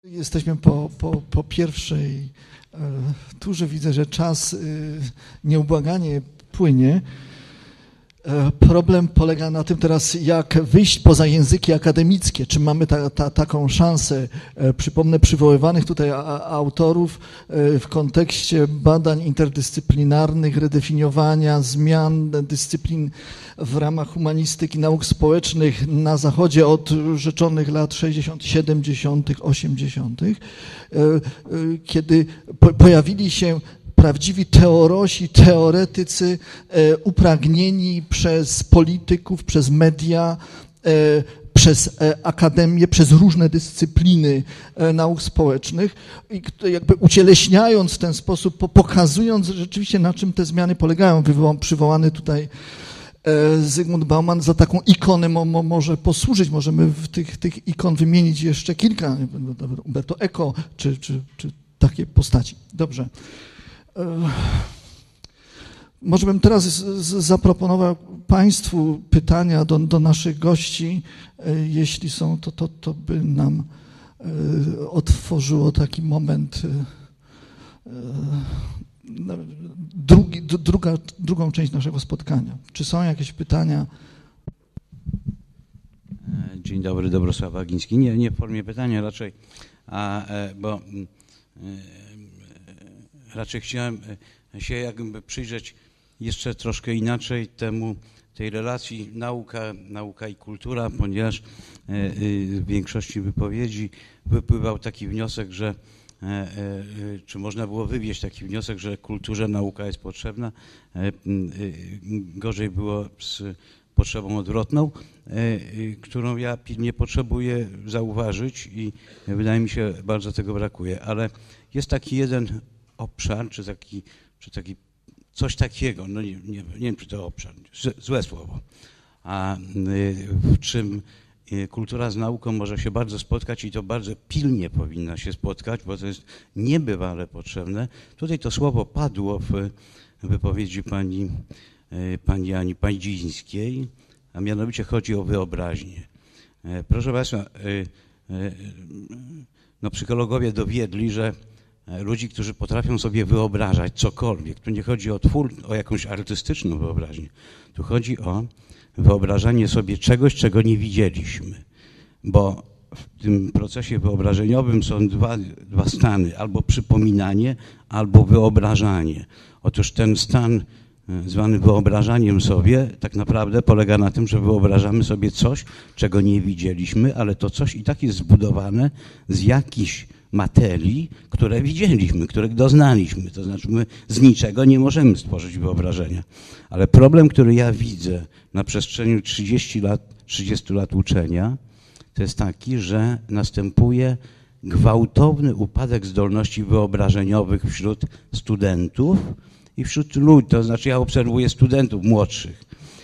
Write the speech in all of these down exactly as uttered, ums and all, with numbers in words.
Jesteśmy po, po, po pierwszej e, turze. Widzę, że czas e, nieubłaganie płynie. E, problem polega na tym teraz, jak wyjść poza języki akademickie. Czy mamy ta, ta, taką szansę? E, przypomnę przywoływanych tutaj a, a, autorów e, w kontekście badań interdyscyplinarnych, redefiniowania, zmian dyscyplin w ramach humanistyki, nauk społecznych na Zachodzie od rzeczonych lat sześćdziesiątych, siedemdziesiątych, osiemdziesiątych, kiedy pojawili się prawdziwi teorosi, teoretycy upragnieni przez polityków, przez media, przez akademię, przez różne dyscypliny nauk społecznych i jakby ucieleśniając w ten sposób, pokazując rzeczywiście, na czym te zmiany polegają. Przywołany tutaj Zygmunt Bauman za taką ikonę mo, mo, może posłużyć. Możemy w tych, tych ikon wymienić jeszcze kilka, Umberto Eco, czy, czy, czy takie postaci. Dobrze. Może bym teraz z, z, zaproponował Państwu pytania do, do naszych gości. Jeśli są, to, to, to by nam otworzyło taki moment Drugi, druga, drugą część naszego spotkania. Czy są jakieś pytania? Dzień dobry, Dobrosław Wagiński. Nie, nie w formie pytania raczej, a, bo raczej chciałem się jakby przyjrzeć jeszcze troszkę inaczej temu, tej relacji nauka, nauka i kultura, ponieważ w większości wypowiedzi wypływał taki wniosek, że czy można było wywieźć taki wniosek, że kulturze nauka jest potrzebna. Gorzej było z potrzebą odwrotną, którą ja pilnie potrzebuję zauważyć i wydaje mi się, bardzo tego brakuje. Ale jest taki jeden obszar, czy taki, czy taki coś takiego, no nie, nie, nie wiem, czy to obszar, złe słowo, a w czym kultura z nauką może się bardzo spotkać i to bardzo pilnie powinna się spotkać, bo to jest niebywale potrzebne. Tutaj to słowo padło w wypowiedzi pani, pani Ani Paździńskiej, a mianowicie chodzi o wyobraźnię. Proszę Państwa, no psychologowie dowiedli, że ludzi, którzy potrafią sobie wyobrażać cokolwiek, tu nie chodzi o twór, o jakąś artystyczną wyobraźnię, tu chodzi o wyobrażanie sobie czegoś, czego nie widzieliśmy, bo w tym procesie wyobrażeniowym są dwa, dwa stany, albo przypominanie, albo wyobrażanie. Otóż ten stan zwany wyobrażaniem sobie tak naprawdę polega na tym, że wyobrażamy sobie coś, czego nie widzieliśmy, ale to coś i tak jest zbudowane z jakichś materii, które widzieliśmy, których doznaliśmy. To znaczy my z niczego nie możemy stworzyć wyobrażenia. Ale problem, który ja widzę na przestrzeni trzydziestu lat, trzydziestu lat uczenia, to jest taki, że następuje gwałtowny upadek zdolności wyobrażeniowych wśród studentów i wśród ludzi, to znaczy ja obserwuję studentów młodszych.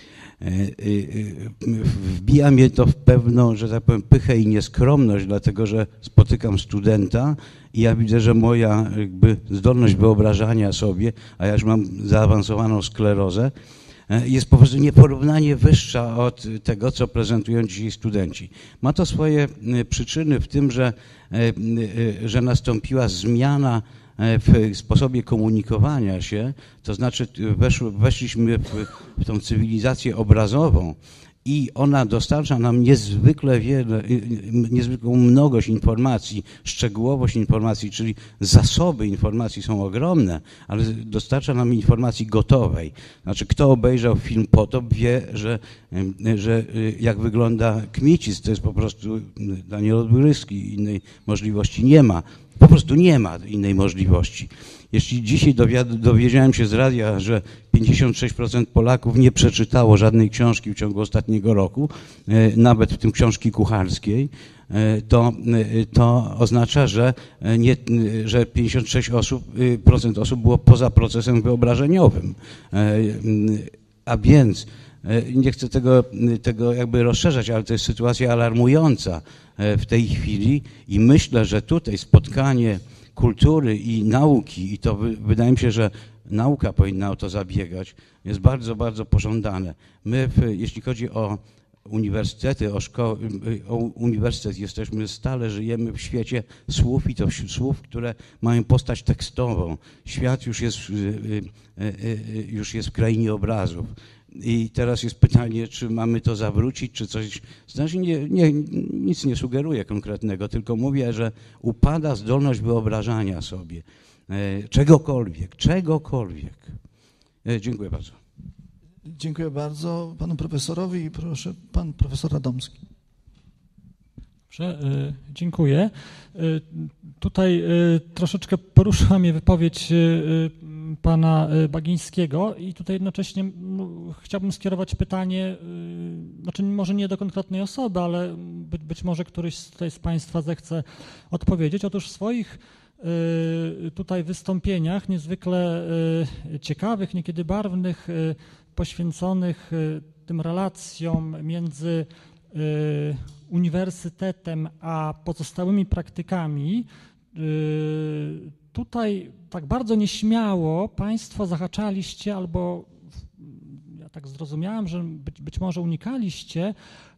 Wbija mnie to w pewną, że tak powiem, pychę i nieskromność, dlatego że spotykam studenta i ja widzę, że moja jakby zdolność wyobrażania sobie, a ja już mam zaawansowaną sklerozę, jest po prostu nieporównanie wyższa od tego, co prezentują dzisiaj studenci. Ma to swoje przyczyny w tym, że, że nastąpiła zmiana w sposobie komunikowania się, to znaczy weszły, weszliśmy w, w tą cywilizację obrazową i ona dostarcza nam niezwykle wiele, niezwykłą mnogość informacji, szczegółowość informacji, czyli zasoby informacji są ogromne, ale dostarcza nam informacji gotowej. Znaczy kto obejrzał film Potop wie, że, że jak wygląda Kmicic, to jest po prostu Daniel Odbryski, innej możliwości nie ma. Po prostu nie ma innej możliwości. Jeśli dzisiaj dowiedziałem się z radia, że pięćdziesiąt sześć procent Polaków nie przeczytało żadnej książki w ciągu ostatniego roku, nawet w tym książki kucharskiej, to, to oznacza, że, nie, że pięćdziesiąt sześć procent osób było poza procesem wyobrażeniowym. A więc nie chcę tego, tego jakby rozszerzać, ale to jest sytuacja alarmująca w tej chwili i myślę, że tutaj spotkanie kultury i nauki, i to wydaje mi się, że nauka powinna o to zabiegać, jest bardzo, bardzo pożądane. My, jeśli chodzi o uniwersytety, o szkoły, o uniwersytet jesteśmy, stale żyjemy w świecie słów i to słów, które mają postać tekstową. Świat już jest, już jest w krainie obrazów. I teraz jest pytanie, czy mamy to zawrócić, czy coś. Znaczy nie, nie, nic nie sugeruję konkretnego, tylko mówię, że upada zdolność wyobrażania sobie czegokolwiek, czegokolwiek. Dziękuję bardzo. Dziękuję bardzo panu profesorowi i proszę pan profesor Radomski. Dobrze, dziękuję. Tutaj troszeczkę poruszyła mnie wypowiedź pana Bagińskiego i tutaj jednocześnie no, chciałbym skierować pytanie, znaczy może nie do konkretnej osoby, ale być, być może któryś tutaj z państwa zechce odpowiedzieć. Otóż w swoich tutaj wystąpieniach niezwykle ciekawych, niekiedy barwnych, poświęconych tym relacjom między uniwersytetem a pozostałymi praktykami, tutaj tak bardzo nieśmiało państwo zahaczaliście albo ja tak zrozumiałem, że być, być może unikaliście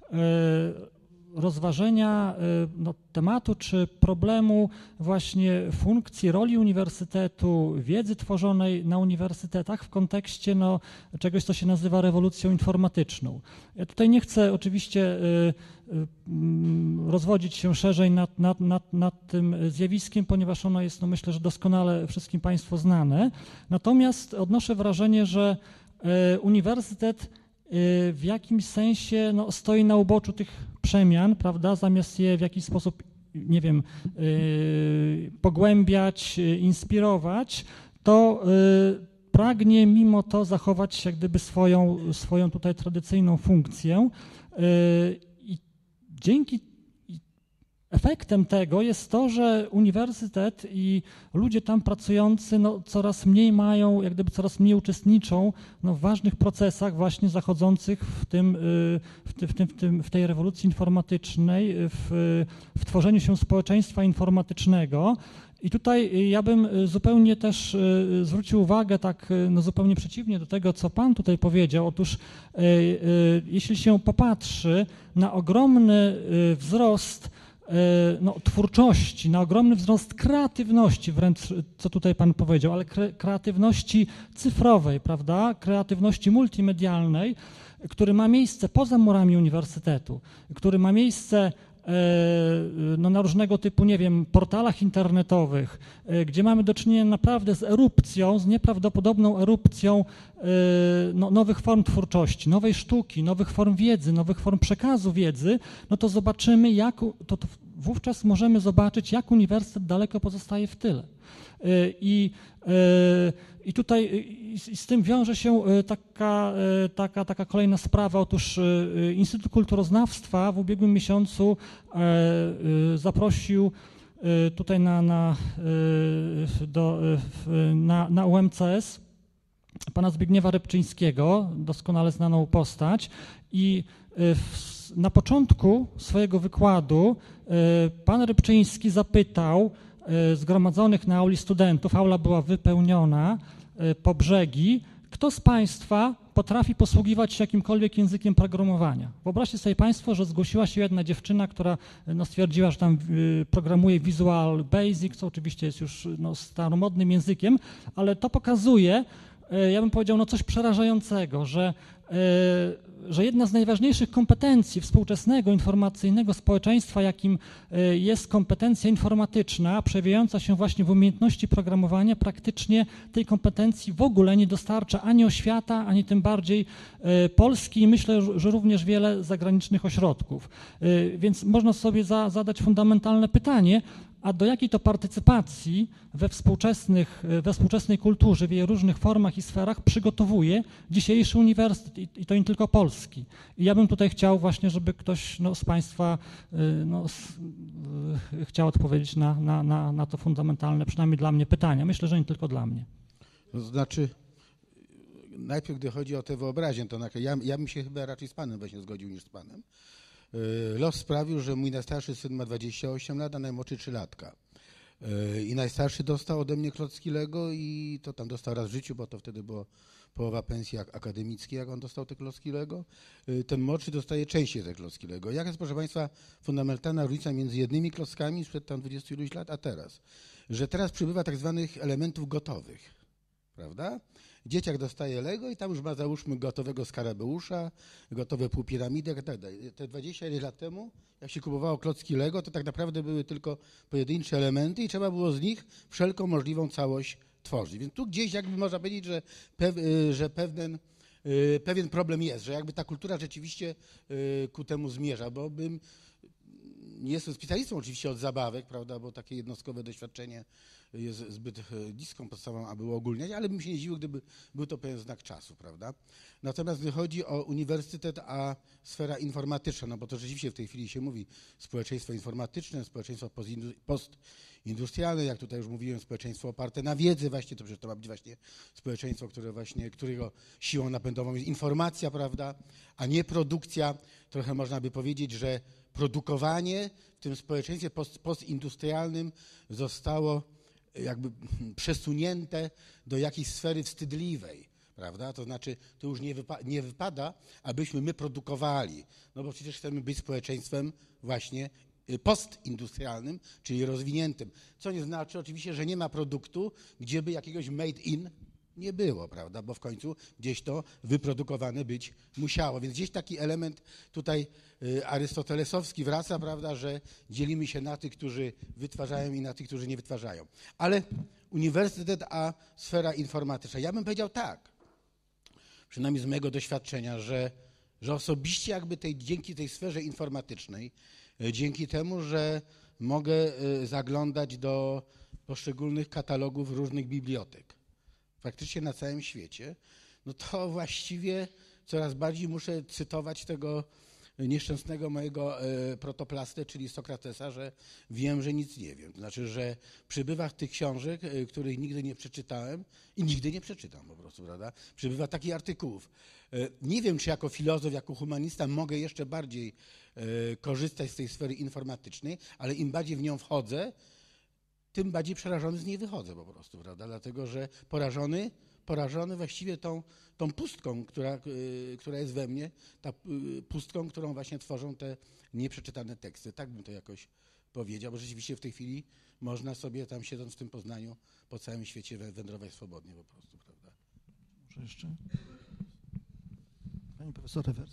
rozważenia no, tematu czy problemu właśnie funkcji, roli uniwersytetu, wiedzy tworzonej na uniwersytetach w kontekście no, czegoś, co się nazywa rewolucją informatyczną. Ja tutaj nie chcę oczywiście y, y, rozwodzić się szerzej nad, nad, nad, nad tym zjawiskiem, ponieważ ono jest, no, myślę, że doskonale wszystkim Państwu znane. Natomiast odnoszę wrażenie, że y, uniwersytet w jakimś sensie no, stoi na uboczu tych przemian, prawda, zamiast je w jakiś sposób, nie wiem, yy, pogłębiać, yy, inspirować, to yy, pragnie mimo to zachować jak gdyby swoją, swoją tutaj tradycyjną funkcję yy, i dzięki efektem tego jest to, że uniwersytet i ludzie tam pracujący no, coraz mniej mają, jak gdyby coraz mniej uczestniczą no, w ważnych procesach właśnie zachodzących w, tym, w, tym, w, tym, w, tym, w tej rewolucji informatycznej, w, w tworzeniu się społeczeństwa informatycznego. I tutaj ja bym zupełnie też zwrócił uwagę tak no zupełnie przeciwnie do tego, co Pan tutaj powiedział. Otóż jeśli się popatrzy na ogromny wzrost no, twórczości, na ogromny wzrost kreatywności, wręcz co tutaj Pan powiedział, ale kre, kreatywności cyfrowej, prawda, kreatywności multimedialnej, który ma miejsce poza murami uniwersytetu, który ma miejsce no, na różnego typu, nie wiem, portalach internetowych, gdzie mamy do czynienia naprawdę z erupcją, z nieprawdopodobną erupcją no, nowych form twórczości, nowej sztuki, nowych form wiedzy, nowych form przekazu wiedzy, no to zobaczymy, jak, to, to wówczas możemy zobaczyć, jak uniwersytet daleko pozostaje w tyle. I, i tutaj i z tym wiąże się taka, taka, taka kolejna sprawa. Otóż Instytut Kulturoznawstwa w ubiegłym miesiącu zaprosił tutaj na, na, do, na, na U M C S pana Zbigniewa Rybczyńskiego, doskonale znaną postać, i w, na początku swojego wykładu pan Rybczyński zapytał zgromadzonych na auli studentów, aula była wypełniona po brzegi, kto z Państwa potrafi posługiwać się jakimkolwiek językiem programowania. Wyobraźcie sobie Państwo, że zgłosiła się jedna dziewczyna, która no, stwierdziła, że tam programuje Visual Basic, co oczywiście jest już no, staromodnym językiem, ale to pokazuje, ja bym powiedział, no coś przerażającego, że, że jedna z najważniejszych kompetencji współczesnego informacyjnego społeczeństwa, jakim jest kompetencja informatyczna, przejawiająca się właśnie w umiejętności programowania, praktycznie tej kompetencji w ogóle nie dostarcza ani oświata, ani tym bardziej Polski i myślę, że również wiele zagranicznych ośrodków. Więc można sobie za, zadać fundamentalne pytanie, a do jakiej to partycypacji we, współczesnych, we współczesnej kulturze, w jej różnych formach i sferach przygotowuje dzisiejszy uniwersytet i, i to nie tylko polski. I ja bym tutaj chciał właśnie, żeby ktoś no, z Państwa no, z, y, chciał odpowiedzieć na, na, na, na to fundamentalne, przynajmniej dla mnie, pytania. Myślę, że nie tylko dla mnie. To znaczy, najpierw gdy chodzi o tę wyobraźnię, to ja, ja bym się chyba raczej z Panem właśnie zgodził niż z Panem. Los sprawił, że mój najstarszy syn ma dwadzieścia osiem lat, a najmłodszy trzy latka. I najstarszy dostał ode mnie klocki Lego i to tam dostał raz w życiu, bo to wtedy było połowa pensji akademickiej, jak on dostał te klocki Lego. Ten młodszy dostaje częściej te klocki Lego. Jaka jest, proszę Państwa, fundamentalna różnica między jednymi klockami sprzed tam dwudziestu iluś lat, a teraz? Że teraz przybywa tak zwanych elementów gotowych, prawda? Dzieciak dostaje Lego i tam już ma, załóżmy, gotowego skarabeusza, gotowe półpiramidy i tak dalej. Te dwadzieścia lat temu, jak się kupowało klocki Lego, to tak naprawdę były tylko pojedyncze elementy i trzeba było z nich wszelką możliwą całość tworzyć. Więc tu gdzieś jakby można powiedzieć, że, pew, że pewien, pewien problem jest, że jakby ta kultura rzeczywiście ku temu zmierza, bo bym, nie jestem specjalistą oczywiście od zabawek, prawda, bo takie jednostkowe doświadczenie jest zbyt niską podstawą, aby uogólniać, ale bym się nie dziwił, gdyby był to pewien znak czasu, prawda. Natomiast gdy chodzi o uniwersytet, a sfera informatyczna, no bo to rzeczywiście w tej chwili się mówi społeczeństwo informatyczne, społeczeństwo postindustrialne, jak tutaj już mówiłem, społeczeństwo oparte na wiedzy, właśnie to przecież to ma być właśnie społeczeństwo, które właśnie, którego siłą napędową jest informacja, prawda, a nie produkcja. Trochę można by powiedzieć, że produkowanie w tym społeczeństwie post, postindustrialnym zostało jakby przesunięte do jakiejś sfery wstydliwej, prawda? To znaczy, to już nie, wypa nie wypada, abyśmy my produkowali, no bo przecież chcemy być społeczeństwem właśnie postindustrialnym, czyli rozwiniętym, co nie znaczy oczywiście, że nie ma produktu, gdzie by jakiegoś made in nie było, prawda, bo w końcu gdzieś to wyprodukowane być musiało. Więc gdzieś taki element tutaj y, arystotelesowski wraca, prawda, że dzielimy się na tych, którzy wytwarzają i na tych, którzy nie wytwarzają. Ale uniwersytet, a sfera informatyczna. Ja bym powiedział tak, przynajmniej z mojego doświadczenia, że, że osobiście jakby tej, dzięki tej sferze informatycznej, y, dzięki temu, że mogę y, zaglądać do poszczególnych katalogów różnych bibliotek, praktycznie na całym świecie, no to właściwie coraz bardziej muszę cytować tego nieszczęsnego mojego e, protoplastę, czyli Sokratesa, że wiem, że nic nie wiem. To znaczy, że przybywa tych książek, e, których nigdy nie przeczytałem i nigdy nie przeczytam po prostu, prawda? Przybywa takich artykułów. E, nie wiem, czy jako filozof, jako humanista mogę jeszcze bardziej e, korzystać z tej sfery informatycznej, ale im bardziej w nią wchodzę, tym bardziej przerażony z niej wychodzę po prostu, prawda? Dlatego, że porażony, porażony właściwie tą, tą pustką, która, y, która jest we mnie, ta y, pustką, którą właśnie tworzą te nieprzeczytane teksty. Tak bym to jakoś powiedział, bo rzeczywiście w tej chwili można sobie tam, siedząc w tym Poznaniu, po całym świecie wędrować swobodnie po prostu, prawda? Może jeszcze? Pani profesor Rewers.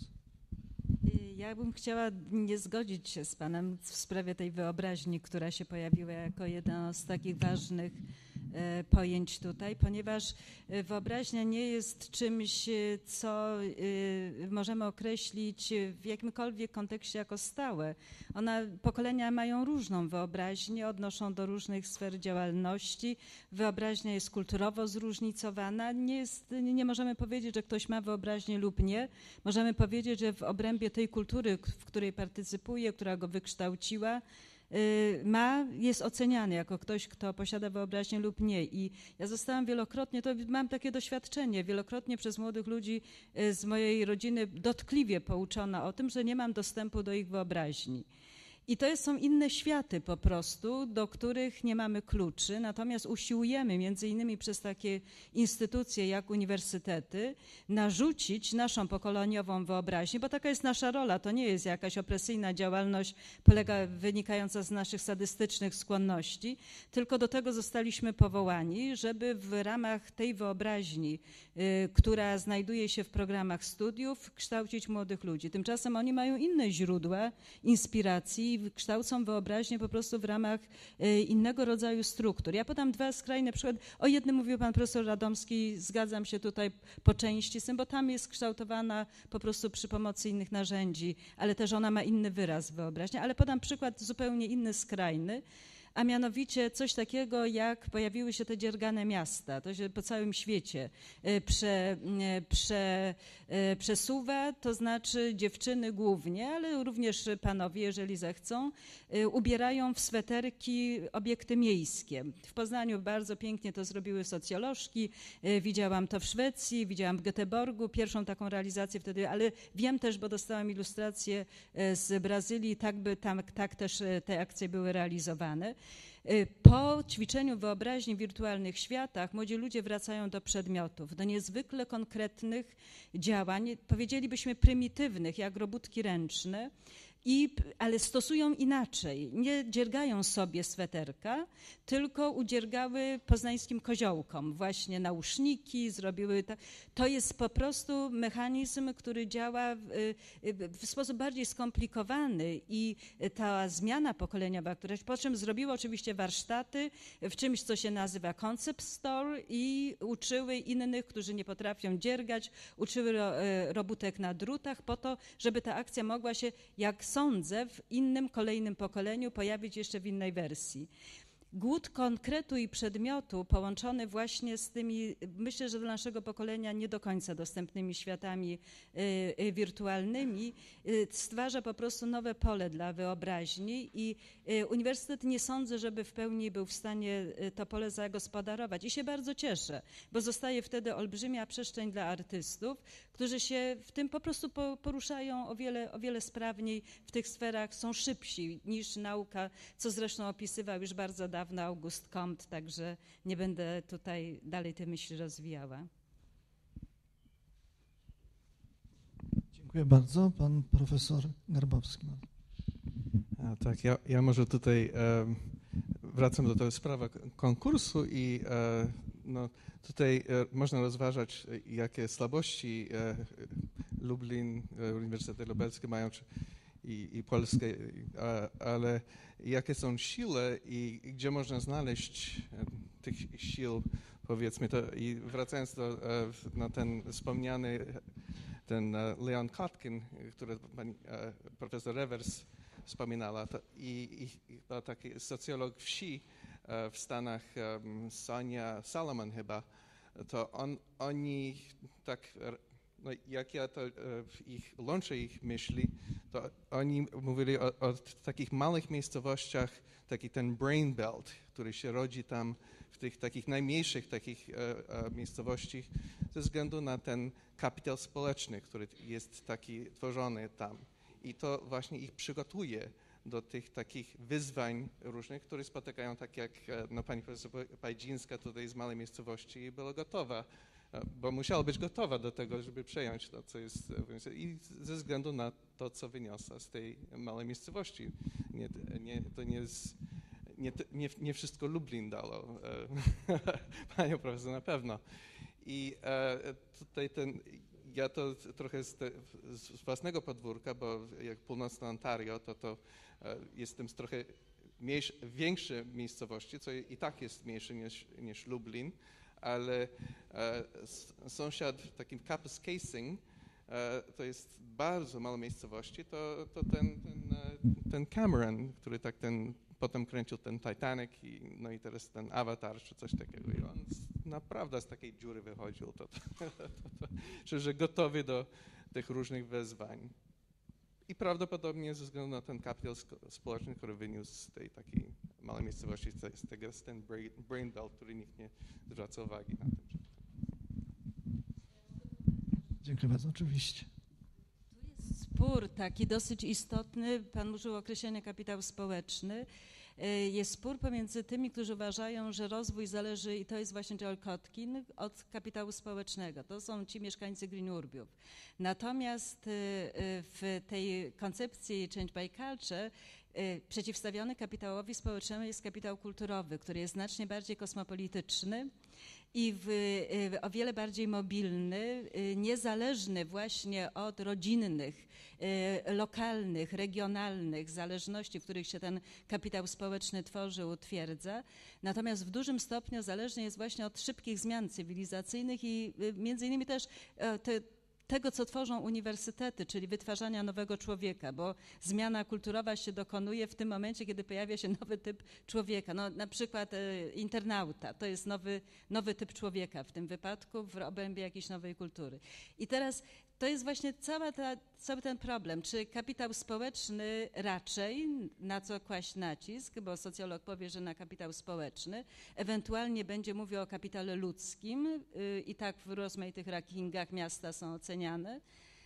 Ja bym chciała nie zgodzić się z Panem w sprawie tej wyobraźni, która się pojawiła jako jedno z takich ważnych pojęć tutaj, ponieważ wyobraźnia nie jest czymś, co możemy określić w jakimkolwiek kontekście jako stałe. Ona, pokolenia mają różną wyobraźnię, odnoszą do różnych sfer działalności. Wyobraźnia jest kulturowo zróżnicowana. Nie, jest, nie możemy powiedzieć, że ktoś ma wyobraźnię lub nie. Możemy powiedzieć, że w obrębie tej kultury, w której partycypuje, która go wykształciła, ma, jest oceniany jako ktoś, kto posiada wyobraźnię lub nie. I ja zostałam wielokrotnie, to mam takie doświadczenie, wielokrotnie przez młodych ludzi z mojej rodziny dotkliwie pouczona o tym, że nie mam dostępu do ich wyobraźni. I to są inne światy po prostu, do których nie mamy kluczy, natomiast usiłujemy między innymi przez takie instytucje jak uniwersytety narzucić naszą pokoleniową wyobraźnię, bo taka jest nasza rola, to nie jest jakaś opresyjna działalność polega, wynikająca z naszych sadystycznych skłonności, tylko do tego zostaliśmy powołani, żeby w ramach tej wyobraźni, y, która znajduje się w programach studiów, kształcić młodych ludzi. Tymczasem oni mają inne źródła inspiracji, kształcą wyobraźnię po prostu w ramach innego rodzaju struktur. Ja podam dwa skrajne przykłady. O jednym mówił pan profesor Radomski, zgadzam się tutaj po części z tym, bo tam jest kształtowana po prostu przy pomocy innych narzędzi, ale też ona ma inny wyraz wyobraźnia. Ale podam przykład zupełnie inny, skrajny, a mianowicie coś takiego, jak pojawiły się te dziergane miasta. To się po całym świecie prze, prze, przesuwa, to znaczy dziewczyny głównie, ale również panowie, jeżeli zechcą, ubierają w sweterki obiekty miejskie. W Poznaniu bardzo pięknie to zrobiły socjolożki, widziałam to w Szwecji, widziałam w Göteborgu, pierwszą taką realizację wtedy, ale wiem też, bo dostałam ilustrację z Brazylii, tak by tam tak też te akcje były realizowane. Po ćwiczeniu wyobraźni w wirtualnych światach młodzi ludzie wracają do przedmiotów, do niezwykle konkretnych działań, powiedzielibyśmy prymitywnych, jak robótki ręczne, I, ale stosują inaczej. Nie dziergają sobie sweterka, tylko udziergały poznańskim koziołkom właśnie nauszniki, zrobiły to. To jest po prostu mechanizm, który działa w, w sposób bardziej skomplikowany i ta zmiana pokoleniowa, która po czym zrobiły oczywiście warsztaty w czymś, co się nazywa concept store i uczyły innych, którzy nie potrafią dziergać, uczyły ro, robótek na drutach po to, żeby ta akcja mogła się, jak sądzę, w innym, kolejnym pokoleniu pojawić jeszcze w innej wersji. Głód konkretu i przedmiotu połączony właśnie z tymi, myślę, że dla naszego pokolenia nie do końca dostępnymi światami y, y, wirtualnymi, y, stwarza po prostu nowe pole dla wyobraźni i y, uniwersytet nie sądzę, żeby w pełni był w stanie y, to pole zagospodarować. I się bardzo cieszę, bo zostaje wtedy olbrzymia przestrzeń dla artystów, którzy się w tym po prostu po, poruszają o wiele, o wiele sprawniej w tych sferach, są szybsi niż nauka, co zresztą opisywał już bardzo dawno August Comte, także nie będę tutaj dalej te myśli rozwijała. Dziękuję bardzo. Pan profesor Garbowski. A, tak, ja, ja może tutaj e, wracam do tej sprawy konkursu i e, no, tutaj e, można rozważać, jakie słabości e, Lublin, e, Uniwersytet Lubelski mają, czy, i, i polskie, a, ale jakie są siły i, i gdzie można znaleźć tych sił, powiedzmy to. I wracając do, na ten wspomniany, ten Leon Kotkin, który pani profesor Revers wspominała, to i, i to taki socjolog wsi w Stanach, Sonia Salomon chyba, to on, oni tak, no jak ja to ich łączę ich myśli, to oni mówili o, o takich małych miejscowościach, taki ten brain belt, który się rodzi tam w tych takich najmniejszych takich e, e, miejscowościach ze względu na ten kapitał społeczny, który jest taki tworzony tam. I to właśnie ich przygotuje do tych takich wyzwań różnych, które spotykają, tak jak no, pani profesor Pajdzińska tutaj z małej miejscowości i była gotowa, bo musiała być gotowa do tego, żeby przejąć to, co jest, i ze względu na to, co wyniosła z tej małej miejscowości. Nie, nie, to nie jest, nie, nie, nie wszystko Lublin dało, panią profesor na pewno. I e, tutaj ten, ja to trochę z, te, z własnego podwórka, bo jak północne Ontario, to to e, jestem z trochę mniejsze, większej miejscowości, co i tak jest mniejsze niż, niż Lublin, ale e, sąsiad, takim Capus Casing, e, to jest bardzo małe miejscowości, to, to ten, ten, ten Cameron, który tak ten, potem kręcił ten Titanic i, no i teraz ten Avatar czy coś takiego i on z, naprawdę z takiej dziury wychodził, to, to, to, to, to, że gotowy do tych różnych wyzwań. I prawdopodobnie ze względu na ten kapitał społeczny, który wyniósł z tej takiej małej miejscowości, z tego jest ten brain belt, który nikt nie zwraca uwagi na tym. Dziękuję bardzo, oczywiście. Tu jest spór taki dosyć istotny, pan użył określenia kapitał społeczny. Jest spór pomiędzy tymi, którzy uważają, że rozwój zależy, i to jest właśnie Joel Kotkin, od kapitału społecznego. To są ci mieszkańcy Green Urbiów. Natomiast w tej koncepcji Change by Culture przeciwstawiony kapitałowi społecznemu jest kapitał kulturowy, który jest znacznie bardziej kosmopolityczny i w, o wiele bardziej mobilny, niezależny właśnie od rodzinnych, lokalnych, regionalnych zależności, w których się ten kapitał społeczny tworzy, utwierdza. Natomiast w dużym stopniu zależny jest właśnie od szybkich zmian cywilizacyjnych i między innymi też te, tego, co tworzą uniwersytety, czyli wytwarzania nowego człowieka, bo zmiana kulturowa się dokonuje w tym momencie, kiedy pojawia się nowy typ człowieka. No, na przykład e, internauta, to jest nowy, nowy typ człowieka w tym wypadku w obrębie jakiejś nowej kultury. I teraz to jest właśnie cała ta, cały ten problem, czy kapitał społeczny raczej, na co kłaść nacisk, bo socjolog powie, że na kapitał społeczny, ewentualnie będzie mówił o kapitale ludzkim yy, i tak w rozmaitych rankingach miasta są oceniane.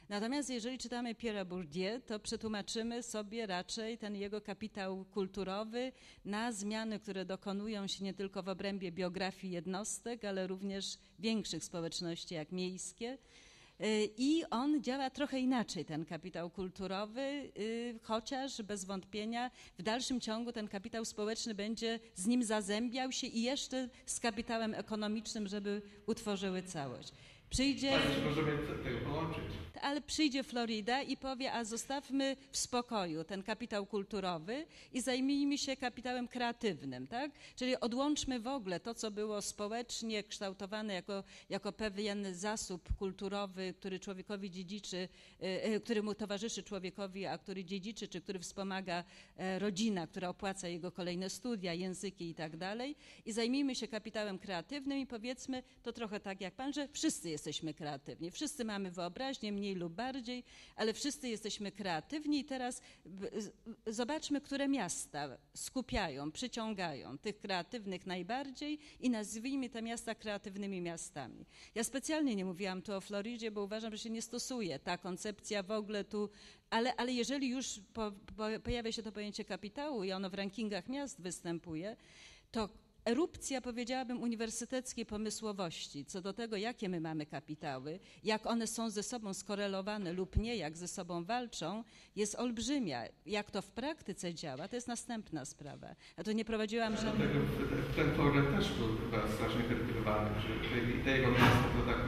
Natomiast jeżeli czytamy Pierre'a Bourdieu, to przetłumaczymy sobie raczej ten jego kapitał kulturowy na zmiany, które dokonują się nie tylko w obrębie biografii jednostek, ale również większych społeczności jak miejskie. I on działa trochę inaczej, ten kapitał kulturowy, chociaż bez wątpienia w dalszym ciągu ten kapitał społeczny będzie z nim zazębiał się i jeszcze z kapitałem ekonomicznym, żeby utworzyły całość. Przyjdzie, tego połączyć. ale przyjdzie Florida i powie, a zostawmy w spokoju ten kapitał kulturowy i zajmijmy się kapitałem kreatywnym, tak? Czyli odłączmy w ogóle to, co było społecznie kształtowane jako, jako pewien zasób kulturowy, który człowiekowi dziedziczy, który mu towarzyszy człowiekowi, a który dziedziczy, czy który wspomaga rodzina, która opłaca jego kolejne studia, języki i tak dalej. I zajmijmy się kapitałem kreatywnym i powiedzmy, to trochę tak jak pan, że wszyscy jesteśmy kreatywni. Wszyscy mamy wyobraźnię, mniej lub bardziej, ale wszyscy jesteśmy kreatywni i teraz zobaczmy, które miasta skupiają, przyciągają tych kreatywnych najbardziej i nazwijmy te miasta kreatywnymi miastami. Ja specjalnie nie mówiłam tu o Florydzie, bo uważam, że się nie stosuje ta koncepcja w ogóle tu, ale, ale jeżeli już po, po, pojawia się to pojęcie kapitału i ono w rankingach miast występuje, to erupcja, powiedziałabym, uniwersyteckiej pomysłowości co do tego, jakie my mamy kapitały, jak one są ze sobą skorelowane lub nie, jak ze sobą walczą, jest olbrzymia. Jak to w praktyce działa, to jest następna sprawa. Ja tu nie prowadziłam żadnych... Ten program też był chyba strasznie krytykowany, że tego miasta to tak...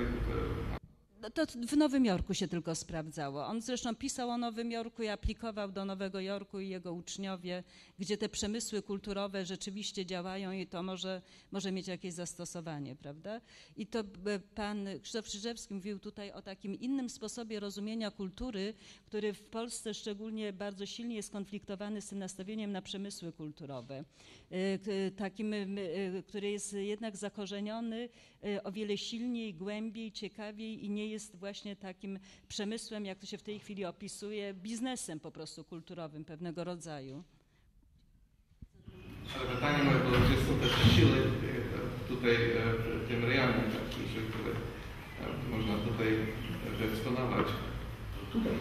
To w Nowym Jorku się tylko sprawdzało. On zresztą pisał o Nowym Jorku i aplikował do Nowego Jorku i jego uczniowie, gdzie te przemysły kulturowe rzeczywiście działają i to może, może mieć jakieś zastosowanie, prawda? I to pan Krzysztof Czyżewski mówił tutaj o takim innym sposobie rozumienia kultury, który w Polsce szczególnie bardzo silnie jest konfliktowany z tym nastawieniem na przemysły kulturowe. Takim, który jest jednak zakorzeniony o wiele silniej, głębiej, ciekawiej i nie jest właśnie takim przemysłem, jak to się w tej chwili opisuje, biznesem po prostu kulturowym pewnego rodzaju. Ale pytanie moje było, gdzie są też siły tutaj w tym rejonie, które można tutaj wyeksponować. Tutaj.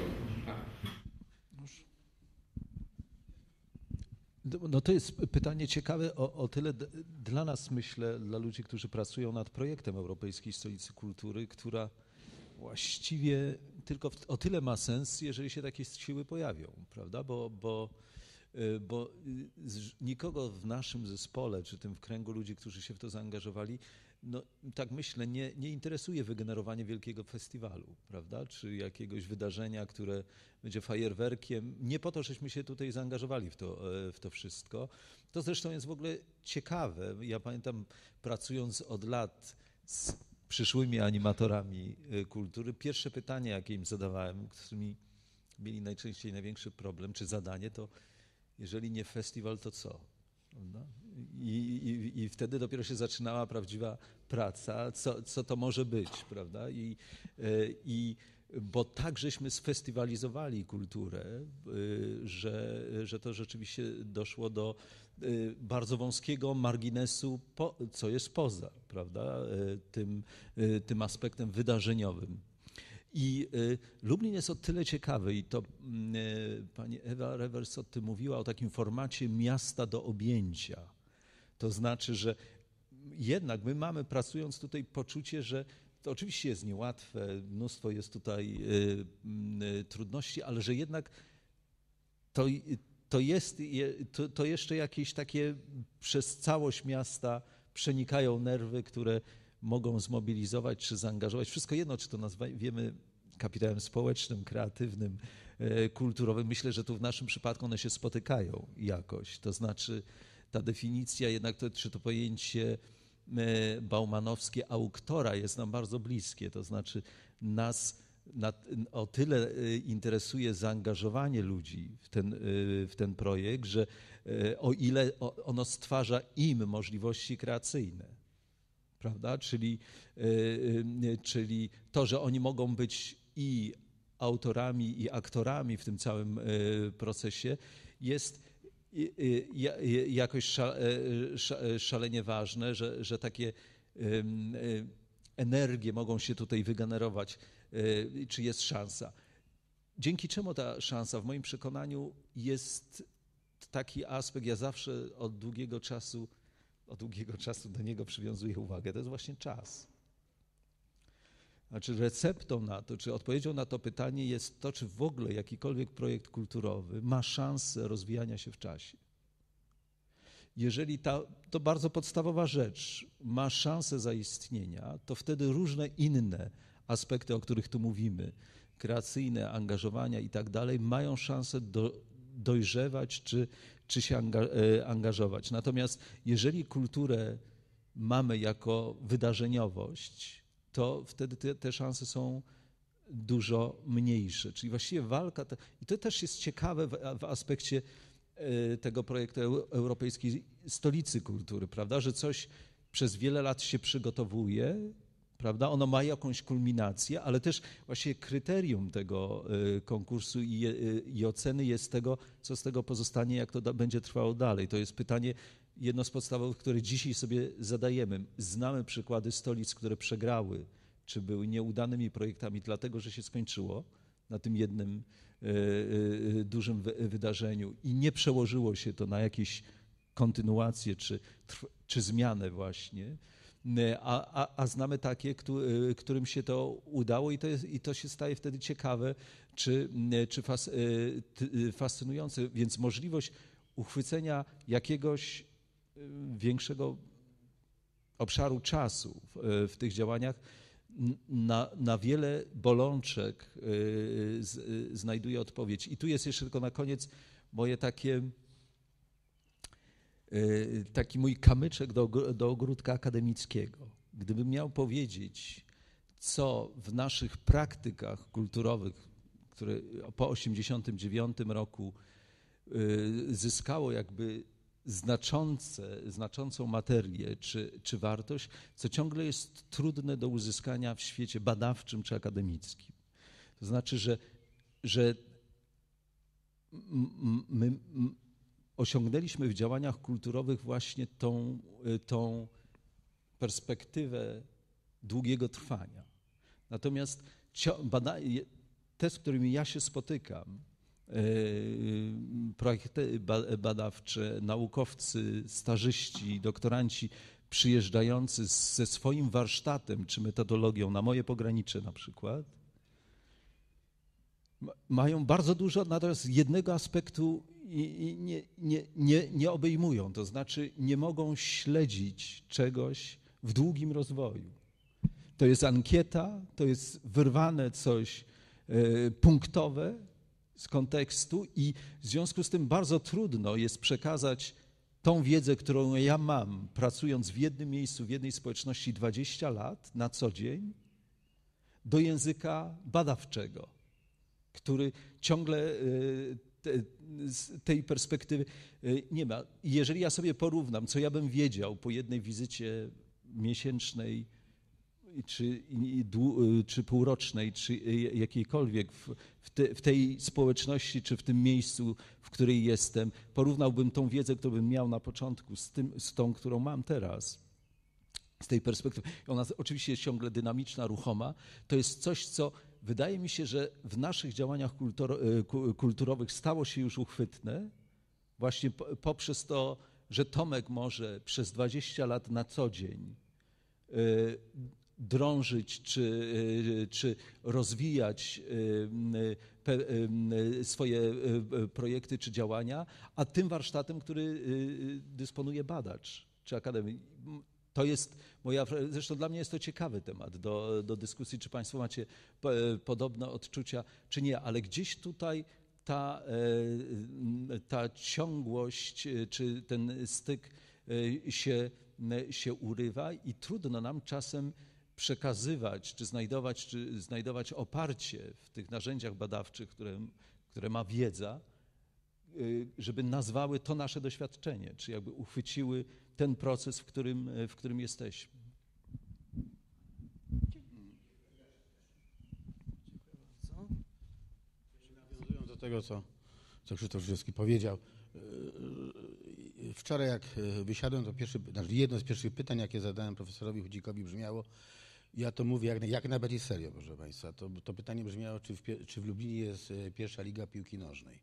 No to jest pytanie ciekawe o, o tyle d- dla nas, myślę, dla ludzi, którzy pracują nad projektem Europejskiej Stolicy Kultury, która właściwie tylko w, o tyle ma sens, jeżeli się takie siły pojawią, prawda? Bo, bo, bo z, nikogo w naszym zespole, czy tym w kręgu ludzi, którzy się w to zaangażowali, no tak myślę, nie, nie interesuje wygenerowanie wielkiego festiwalu, prawda? Czy jakiegoś wydarzenia, które będzie fajerwerkiem. Nie po to, żeśmy się tutaj zaangażowali w to, w to wszystko. To zresztą jest w ogóle ciekawe. Ja pamiętam, pracując od lat z przyszłymi animatorami kultury, pierwsze pytanie, jakie im zadawałem, z którymi mieli najczęściej największy problem, czy zadanie, to jeżeli nie festiwal, to co? I, i, I wtedy dopiero się zaczynała prawdziwa praca, co, co to może być, prawda? I, i bo tak żeśmy sfestiwalizowali kulturę, że, że to rzeczywiście doszło do bardzo wąskiego marginesu, po, co jest poza, prawda? Tym, tym aspektem wydarzeniowym. I y, Lublin jest o tyle ciekawy i to y, pani Ewa Rewers o tym mówiła, o takim formacie miasta do objęcia. To znaczy, że jednak my mamy, pracując tutaj, poczucie, że to oczywiście jest niełatwe, mnóstwo jest tutaj y, y, trudności, ale że jednak to, to jest to, to jeszcze jakieś takie przez całość miasta przenikają nerwy, które mogą zmobilizować czy zaangażować. Wszystko jedno, czy to nazwiemy kapitałem społecznym, kreatywnym, kulturowym. Myślę, że tu w naszym przypadku one się spotykają jakoś. To znaczy ta definicja, jednak to, czy to pojęcie baumanowskie auktora jest nam bardzo bliskie. To znaczy nas na, o tyle interesuje zaangażowanie ludzi w ten, w ten projekt, że o ile ono stwarza im możliwości kreacyjne. Prawda? Czyli, yy, czyli to, że oni mogą być i autorami, i aktorami w tym całym yy, procesie, jest yy, yy, jakoś szal, yy, szalenie ważne, że, że takie yy, yy, energie mogą się tutaj wygenerować, yy, czy jest szansa. dzięki czemu ta szansa w moim przekonaniu jest taki aspekt, ja zawsze od długiego czasu, od długiego czasu do niego przywiązuję uwagę, to jest właśnie czas. Znaczy receptą na to, czy odpowiedzią na to pytanie jest to, czy w ogóle jakikolwiek projekt kulturowy ma szansę rozwijania się w czasie. Jeżeli ta, to bardzo podstawowa rzecz ma szansę zaistnienia, to wtedy różne inne aspekty, o których tu mówimy, kreacyjne, angażowania i tak dalej, mają szansę do, dojrzewać czy, czy się anga, angażować. Natomiast jeżeli kulturę mamy jako wydarzeniowość, to wtedy te, te szanse są dużo mniejsze. Czyli właściwie walka, te, i to też jest ciekawe w, w aspekcie tego projektu Europejskiej Stolicy Kultury, prawda, że coś przez wiele lat się przygotowuje, prawda, ono ma jakąś kulminację, ale też właśnie kryterium tego konkursu i, i oceny jest tego, co z tego pozostanie, jak to da, będzie trwało dalej. To jest pytanie jedno z podstawowych, które dzisiaj sobie zadajemy. Znamy przykłady stolic, które przegrały, czy były nieudanymi projektami, dlatego że się skończyło na tym jednym dużym wydarzeniu i nie przełożyło się to na jakieś kontynuację czy, czy zmianę właśnie, a, a, a znamy takie, którym się to udało i to, jest, i to się staje wtedy ciekawe czy, czy fas, fascynujące, więc możliwość uchwycenia jakiegoś większego obszaru czasu w, w tych działaniach Na, na wiele bolączek y, z, y, znajduje odpowiedź. I tu jest jeszcze tylko na koniec moje takie, y, taki mój kamyczek do, do ogródka akademickiego. Gdybym miał powiedzieć, co w naszych praktykach kulturowych, które po osiemdziesiątym dziewiątym roku y, zyskało jakby znaczące, znaczącą materię czy, czy wartość, co ciągle jest trudne do uzyskania w świecie badawczym czy akademickim. To znaczy, że, że my osiągnęliśmy w działaniach kulturowych właśnie tą, tą perspektywę długiego trwania. Natomiast te, z którymi ja się spotykam, projekty badawcze, naukowcy, stażyści, doktoranci przyjeżdżający ze swoim warsztatem czy metodologią na moje pogranicze na przykład, mają bardzo dużo, natomiast jednego aspektu nie, nie, nie, nie obejmują, to znaczy nie mogą śledzić czegoś w długim rozwoju. To jest ankieta, to jest wyrwane coś punktowe z kontekstu i w związku z tym bardzo trudno jest przekazać tą wiedzę, którą ja mam, pracując w jednym miejscu, w jednej społeczności dwadzieścia lat na co dzień, do języka badawczego, który ciągle z tej perspektywy nie ma. I jeżeli ja sobie porównam, co ja bym wiedział po jednej wizycie miesięcznej, czy, czy półrocznej, czy jakiejkolwiek w, w, te, w tej społeczności, czy w tym miejscu, w której jestem, porównałbym tą wiedzę, którą bym miał na początku z, tym, z tą, którą mam teraz. Z tej perspektywy. Ona oczywiście jest ciągle dynamiczna, ruchoma. To jest coś, co wydaje mi się, że w naszych działaniach kultur, kulturowych stało się już uchwytne, właśnie poprzez to, że Tomek może przez dwadzieścia lat na co dzień drążyć czy, czy rozwijać swoje projekty czy działania, a tym warsztatem, który dysponuje badacz czy akademik. To jest moja, zresztą dla mnie jest to ciekawy temat do, do dyskusji, czy Państwo macie podobne odczucia, czy nie, ale gdzieś tutaj ta, ta ciągłość, czy ten styk się, się urywa i trudno nam czasem przekazywać, czy znajdować, czy znajdować oparcie w tych narzędziach badawczych, które, które ma wiedza, żeby nazwały to nasze doświadczenie, czy jakby uchwyciły ten proces, w którym, w którym jesteśmy. Nawiązując do tego, co, co Krzysztof Żyżewski powiedział, wczoraj jak wysiadłem, to pierwszy, znaczy jedno z pierwszych pytań, jakie zadałem profesorowi Chudzikowi brzmiało, Ja to mówię jak, jak najbardziej serio, proszę Państwa. To, to pytanie brzmiało, czy w, czy w Lublinie jest pierwsza liga piłki nożnej.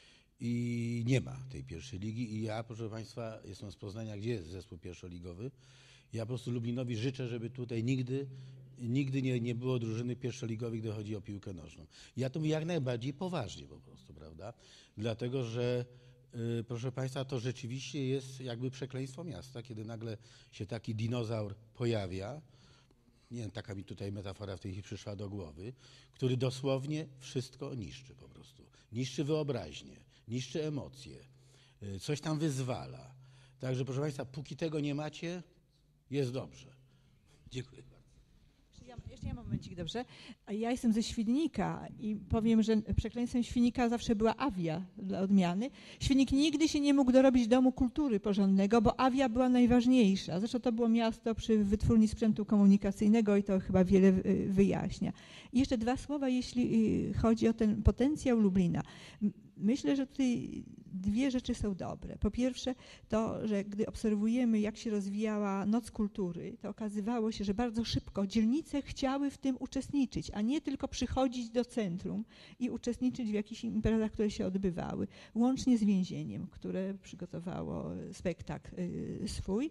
I nie ma tej pierwszej ligi i ja, proszę Państwa, jestem z Poznania, gdzie jest zespół pierwszoligowy. Ja po prostu Lublinowi życzę, żeby tutaj nigdy, nigdy nie, nie było drużyny pierwszoligowej, gdy chodzi o piłkę nożną. Ja to mówię jak najbardziej poważnie po prostu, prawda? Dlatego, że yy, proszę Państwa, to rzeczywiście jest jakby przekleństwo miasta, kiedy nagle się taki dinozaur pojawia. Nie wiem, taka mi tutaj metafora w tej chwili przyszła do głowy, który dosłownie wszystko niszczy po prostu. Niszczy wyobraźnię, niszczy emocje, coś tam wyzwala. Także proszę Państwa, póki tego nie macie, jest dobrze. Dziękuję bardzo. Ja, jeszcze ja mam momencik, dobrze? Ja jestem ze Świdnika i powiem, że przekleństwem Świdnika zawsze była Awia dla odmiany. Świdnik nigdy się nie mógł dorobić domu kultury porządnego, bo Awia była najważniejsza. Zresztą to było miasto przy wytwórni sprzętu komunikacyjnego i to chyba wiele wyjaśnia. I jeszcze dwa słowa, jeśli chodzi o ten potencjał Lublina. Myślę, że tutaj dwie rzeczy są dobre. Po pierwsze to, że gdy obserwujemy, jak się rozwijała Noc Kultury, to okazywało się, że bardzo szybko dzielnice chciały w tym uczestniczyć, a nie tylko przychodzić do centrum i uczestniczyć w jakichś imprezach, które się odbywały, łącznie z więzieniem, które przygotowało spektakl swój.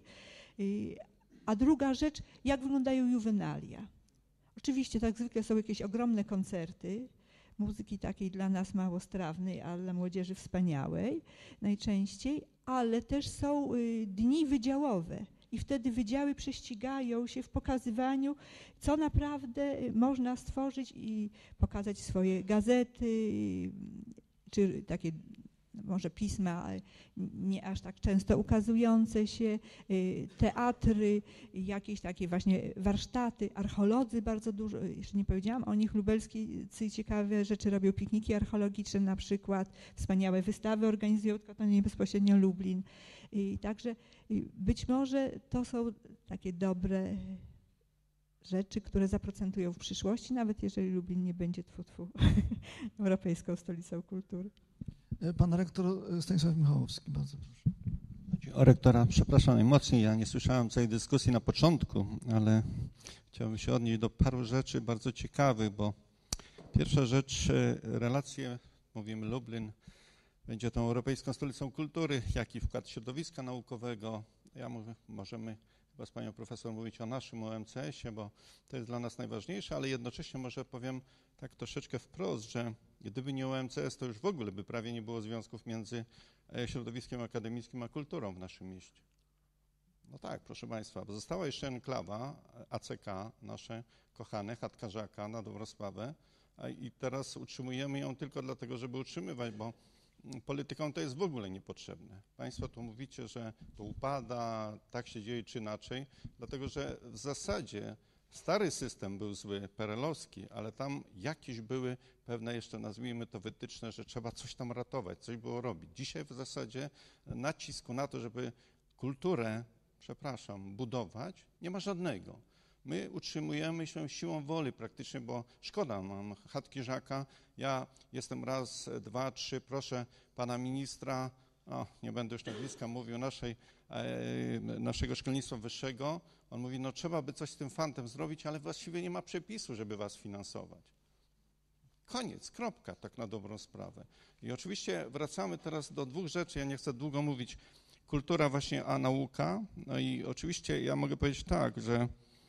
A druga rzecz, jak wyglądają juwenalia. Oczywiście tak zwykle są jakieś ogromne koncerty, muzyki takiej dla nas mało strawnej, a dla młodzieży wspaniałej najczęściej, ale też są dni wydziałowe i wtedy wydziały prześcigają się w pokazywaniu, co naprawdę można stworzyć i pokazać swoje gazety, czy takie może pisma nie aż tak często ukazujące się, teatry, jakieś takie właśnie warsztaty, archeolodzy bardzo dużo, jeszcze nie powiedziałam o nich, lubelscy ciekawe rzeczy robią, pikniki archeologiczne na przykład, wspaniałe wystawy organizują, tylko to nie bezpośrednio Lublin. I także być może to są takie dobre rzeczy, które zaprocentują w przyszłości, nawet jeżeli Lublin nie będzie tfu, tfu, europejską stolicą kultury. Pan rektor Stanisław Michałowski, bardzo proszę. O rektora, przepraszam najmocniej, ja nie słyszałem całej dyskusji na początku, ale chciałbym się odnieść do paru rzeczy bardzo ciekawych, bo pierwsza rzecz, relacje, mówimy Lublin, będzie tą europejską stolicą kultury, jaki wkład środowiska naukowego. Ja mówię, możemy chyba z panią profesor mówić o naszym O M C S ie, bo to jest dla nas najważniejsze, ale jednocześnie może powiem tak troszeczkę wprost, że gdyby nie O M C S, to już w ogóle by prawie nie było związków między środowiskiem akademickim a kulturą w naszym mieście. No tak, proszę Państwa, bo została jeszcze enklawa A C K, nasze kochane, chatka Żaka na dobrą sprawę i teraz utrzymujemy ją tylko dlatego, żeby utrzymywać, bo politykom to jest w ogóle niepotrzebne. Państwo tu mówicie, że to upada, tak się dzieje czy inaczej, dlatego że w zasadzie stary system był zły, perelowski, ale tam jakieś były pewne jeszcze, nazwijmy to, wytyczne, że trzeba coś tam ratować, coś było robić. Dzisiaj w zasadzie nacisku na to, żeby kulturę, przepraszam, budować, nie ma żadnego. My utrzymujemy się siłą woli praktycznie, bo szkoda, mam chatki Żaka, ja jestem raz, dwa, trzy, proszę pana ministra, o, nie będę już nazwiska mówił, naszej, e, naszego szkolnictwa wyższego, on mówi, no trzeba by coś z tym fantem zrobić, ale właściwie nie ma przepisu, żeby was finansować. Koniec, kropka, tak na dobrą sprawę. I oczywiście wracamy teraz do dwóch rzeczy, ja nie chcę długo mówić, kultura właśnie, a nauka, no i oczywiście ja mogę powiedzieć tak, że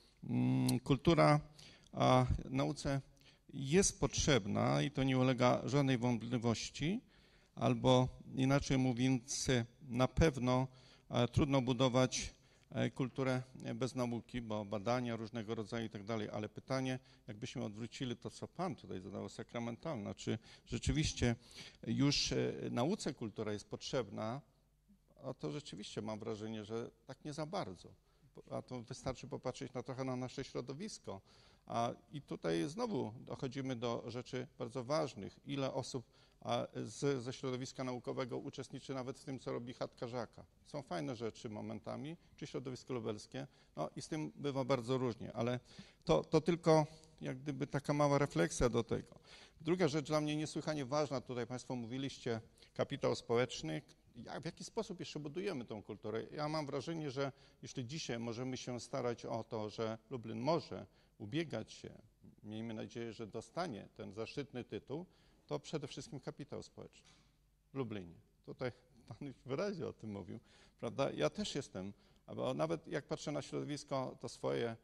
kultura a nauce jest potrzebna i to nie ulega żadnej wątpliwości, albo inaczej mówiąc, na pewno trudno budować kulturę bez nauki, bo badania różnego rodzaju i tak dalej, ale pytanie, jakbyśmy odwrócili to, co pan tutaj zadał, sakramentalne, czy rzeczywiście już nauce kultura jest potrzebna, a to rzeczywiście mam wrażenie, że tak nie za bardzo. A to wystarczy popatrzeć na trochę na nasze środowisko. A, I tutaj znowu dochodzimy do rzeczy bardzo ważnych. Ile osób a, z, ze środowiska naukowego uczestniczy nawet w tym, co robi chatka Żaka. Są fajne rzeczy momentami, czy środowisko lubelskie, no i z tym bywa bardzo różnie, ale to, to tylko jak gdyby taka mała refleksja do tego. Druga rzecz dla mnie niesłychanie ważna, tutaj państwo mówiliście, kapitał społeczny. Jak, w jaki sposób jeszcze budujemy tą kulturę? Ja mam wrażenie, że jeśli dzisiaj możemy się starać o to, że Lublin może ubiegać się, miejmy nadzieję, że dostanie ten zaszczytny tytuł, to przede wszystkim kapitał społeczny w Lublinie. Tutaj pan już wyraźnie o tym mówił, prawda? Ja też jestem, bo nawet jak patrzę na środowisko to swoje,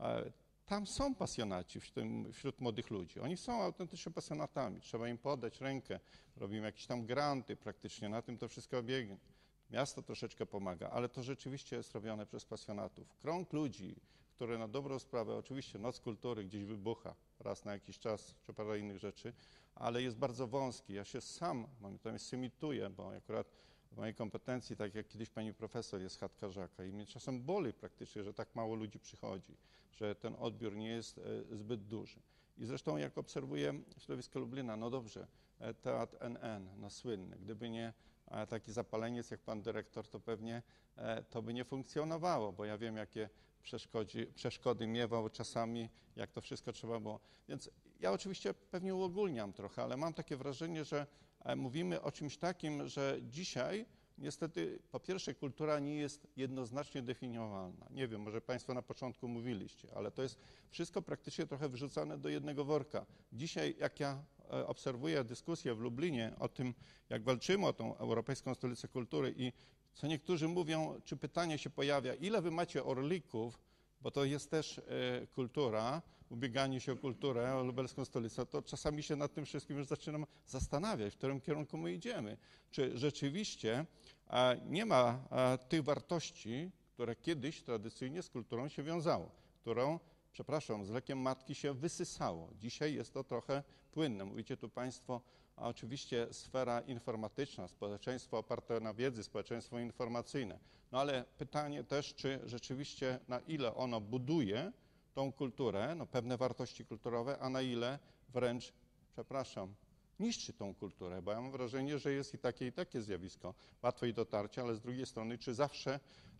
tam są pasjonaci wśród, wśród młodych ludzi. Oni są autentycznie pasjonatami. Trzeba im podać rękę. Robimy jakieś tam granty praktycznie. Na tym to wszystko biegnie. Miasto troszeczkę pomaga, ale to rzeczywiście jest robione przez pasjonatów. Krąg ludzi, które na dobrą sprawę, oczywiście Noc Kultury gdzieś wybucha raz na jakiś czas, czy parę innych rzeczy, ale jest bardzo wąski. Ja się sam, tam symituję, bo akurat w mojej kompetencji, tak jak kiedyś pani profesor, jest chatka Żaka i mnie czasem boli praktycznie, że tak mało ludzi przychodzi, że ten odbiór nie jest zbyt duży. I zresztą jak obserwuję środowisko Lublina, no dobrze, Teatr N N, no słynny, gdyby nie taki zapaleniec jak pan dyrektor, to pewnie to by nie funkcjonowało, bo ja wiem, jakie przeszkody, przeszkody miewał czasami, jak to wszystko trzeba było. Więc ja oczywiście pewnie uogólniam trochę, ale mam takie wrażenie, że mówimy o czymś takim, że dzisiaj niestety po pierwsze kultura nie jest jednoznacznie definiowalna. Nie wiem, może państwo na początku mówiliście, ale to jest wszystko praktycznie trochę wyrzucane do jednego worka. Dzisiaj jak ja obserwuję dyskusję w Lublinie o tym, jak walczymy o tą Europejską Stolicę Kultury i co niektórzy mówią, czy pytanie się pojawia, ile wy macie orlików, bo to jest też e, kultura, ubieganie się o kulturę, o lubelską stolicę, to czasami się nad tym wszystkim już zaczynam zastanawiać, w którym kierunku my idziemy. Czy rzeczywiście e, nie ma e, tych wartości, które kiedyś tradycyjnie z kulturą się wiązało, którą, przepraszam, z mlekiem matki się wysysało. Dzisiaj jest to trochę płynne. Mówicie tu państwo, a oczywiście sfera informatyczna, społeczeństwo oparte na wiedzy, społeczeństwo informacyjne. No ale pytanie też, czy rzeczywiście na ile ono buduje tą kulturę, no pewne wartości kulturowe, a na ile wręcz, przepraszam, niszczy tą kulturę, bo ja mam wrażenie, że jest i takie, i takie zjawisko, łatwe i dotarcie, ale z drugiej strony, czy zawsze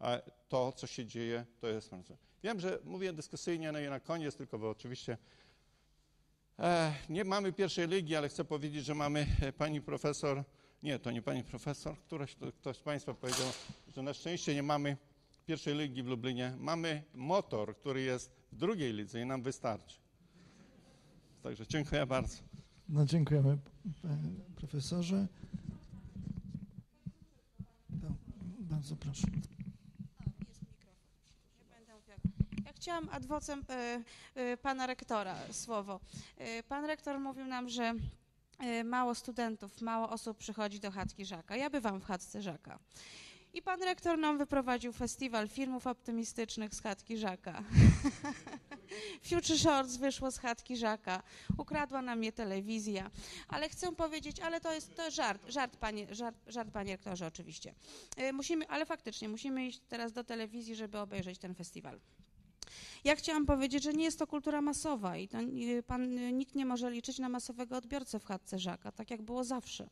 to, co się dzieje, to jest... Wiem, że mówię dyskusyjnie, no i na koniec, tylko bo oczywiście nie mamy pierwszej ligi, ale chcę powiedzieć, że mamy pani profesor, nie, to nie pani profesor, któraś, ktoś z państwa powiedział, że na szczęście nie mamy pierwszej ligi w Lublinie. Mamy motor, który jest w drugiej lidze i nam wystarczy. Także dziękuję bardzo. No dziękujemy, panie profesorze. Bardzo proszę. Ja chciałam ad vocem y, y, pana rektora słowo. Y, pan rektor mówił nam, że y, mało studentów, mało osób przychodzi do chatki Żaka. Ja bywam w chatce Żaka. I pan rektor nam wyprowadził festiwal filmów optymistycznych z chatki Żaka. Future Shorts wyszło z chatki Żaka. Ukradła nam je telewizja. Ale chcę powiedzieć, ale to jest to żart, żart panie, żart, żart panie rektorze oczywiście. Y, musimy, ale faktycznie musimy iść teraz do telewizji, żeby obejrzeć ten festiwal. Ja chciałam powiedzieć, że nie jest to kultura masowa i to pan, nikt nie może liczyć na masowego odbiorcę w chatce Żaka, tak jak było zawsze.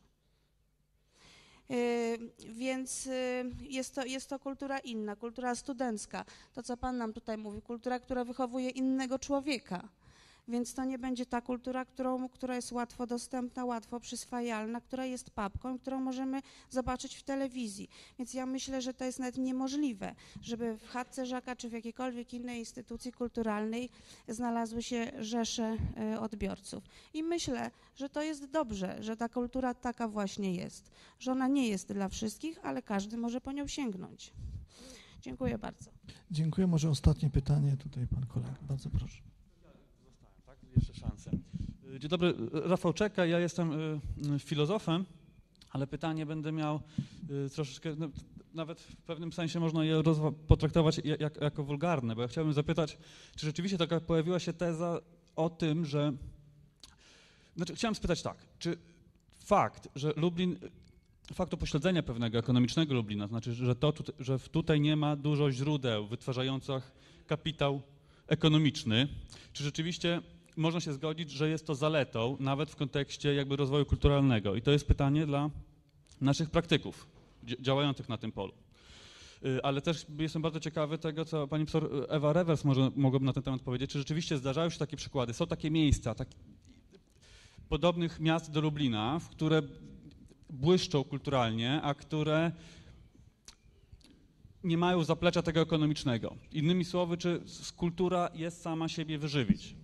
Yy, więc yy, jest to, jest to kultura inna, kultura studencka. To, co pan nam tutaj mówi, kultura, która wychowuje innego człowieka. Więc to nie będzie ta kultura, którą, która jest łatwo dostępna, łatwo przyswajalna, która jest papką, którą możemy zobaczyć w telewizji. Więc ja myślę, że to jest nawet niemożliwe, żeby w chatce Żaka czy w jakiejkolwiek innej instytucji kulturalnej znalazły się rzesze y, odbiorców. I myślę, że to jest dobrze, że ta kultura taka właśnie jest, że ona nie jest dla wszystkich, ale każdy może po nią sięgnąć. Dziękuję bardzo. Dziękuję. Może ostatnie pytanie tutaj pan kolega. Bardzo proszę. Jeszcze szansę. Dzień dobry, Rafał Czeka, ja jestem filozofem, ale pytanie będę miał troszeczkę, no, nawet w pewnym sensie można je potraktować jak, jako wulgarne, bo ja chciałbym zapytać, czy rzeczywiście taka pojawiła się teza o tym, że, znaczy chciałem spytać tak, czy fakt, że Lublin, fakt upośledzenia pewnego ekonomicznego Lublina, to znaczy, że, to, że tutaj nie ma dużo źródeł wytwarzających kapitał ekonomiczny, czy rzeczywiście można się zgodzić, że jest to zaletą, nawet w kontekście jakby rozwoju kulturalnego. I to jest pytanie dla naszych praktyków działających na tym polu. Ale też jestem bardzo ciekawy tego, co pani profesor Ewa Rewers może, mogłaby na ten temat powiedzieć, czy rzeczywiście zdarzają się takie przykłady, są takie miejsca, tak, podobnych miast do Lublina, w które błyszczą kulturalnie, a które nie mają zaplecza tego ekonomicznego. Innymi słowy, czy kultura jest sama siebie wyżywić?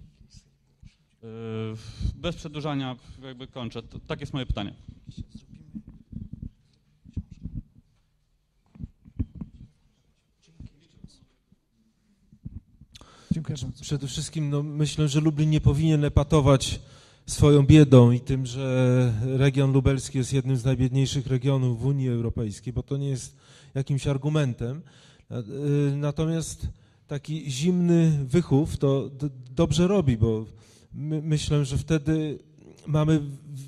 Bez przedłużania jakby kończę. To, tak jest moje pytanie. Dziękuję bardzo. Przede wszystkim no, myślę, że Lublin nie powinien epatować swoją biedą i tym, że region lubelski jest jednym z najbiedniejszych regionów w Unii Europejskiej, bo to nie jest jakimś argumentem. Natomiast taki zimny wychów to dobrze robi, bo my, myślę, że wtedy mamy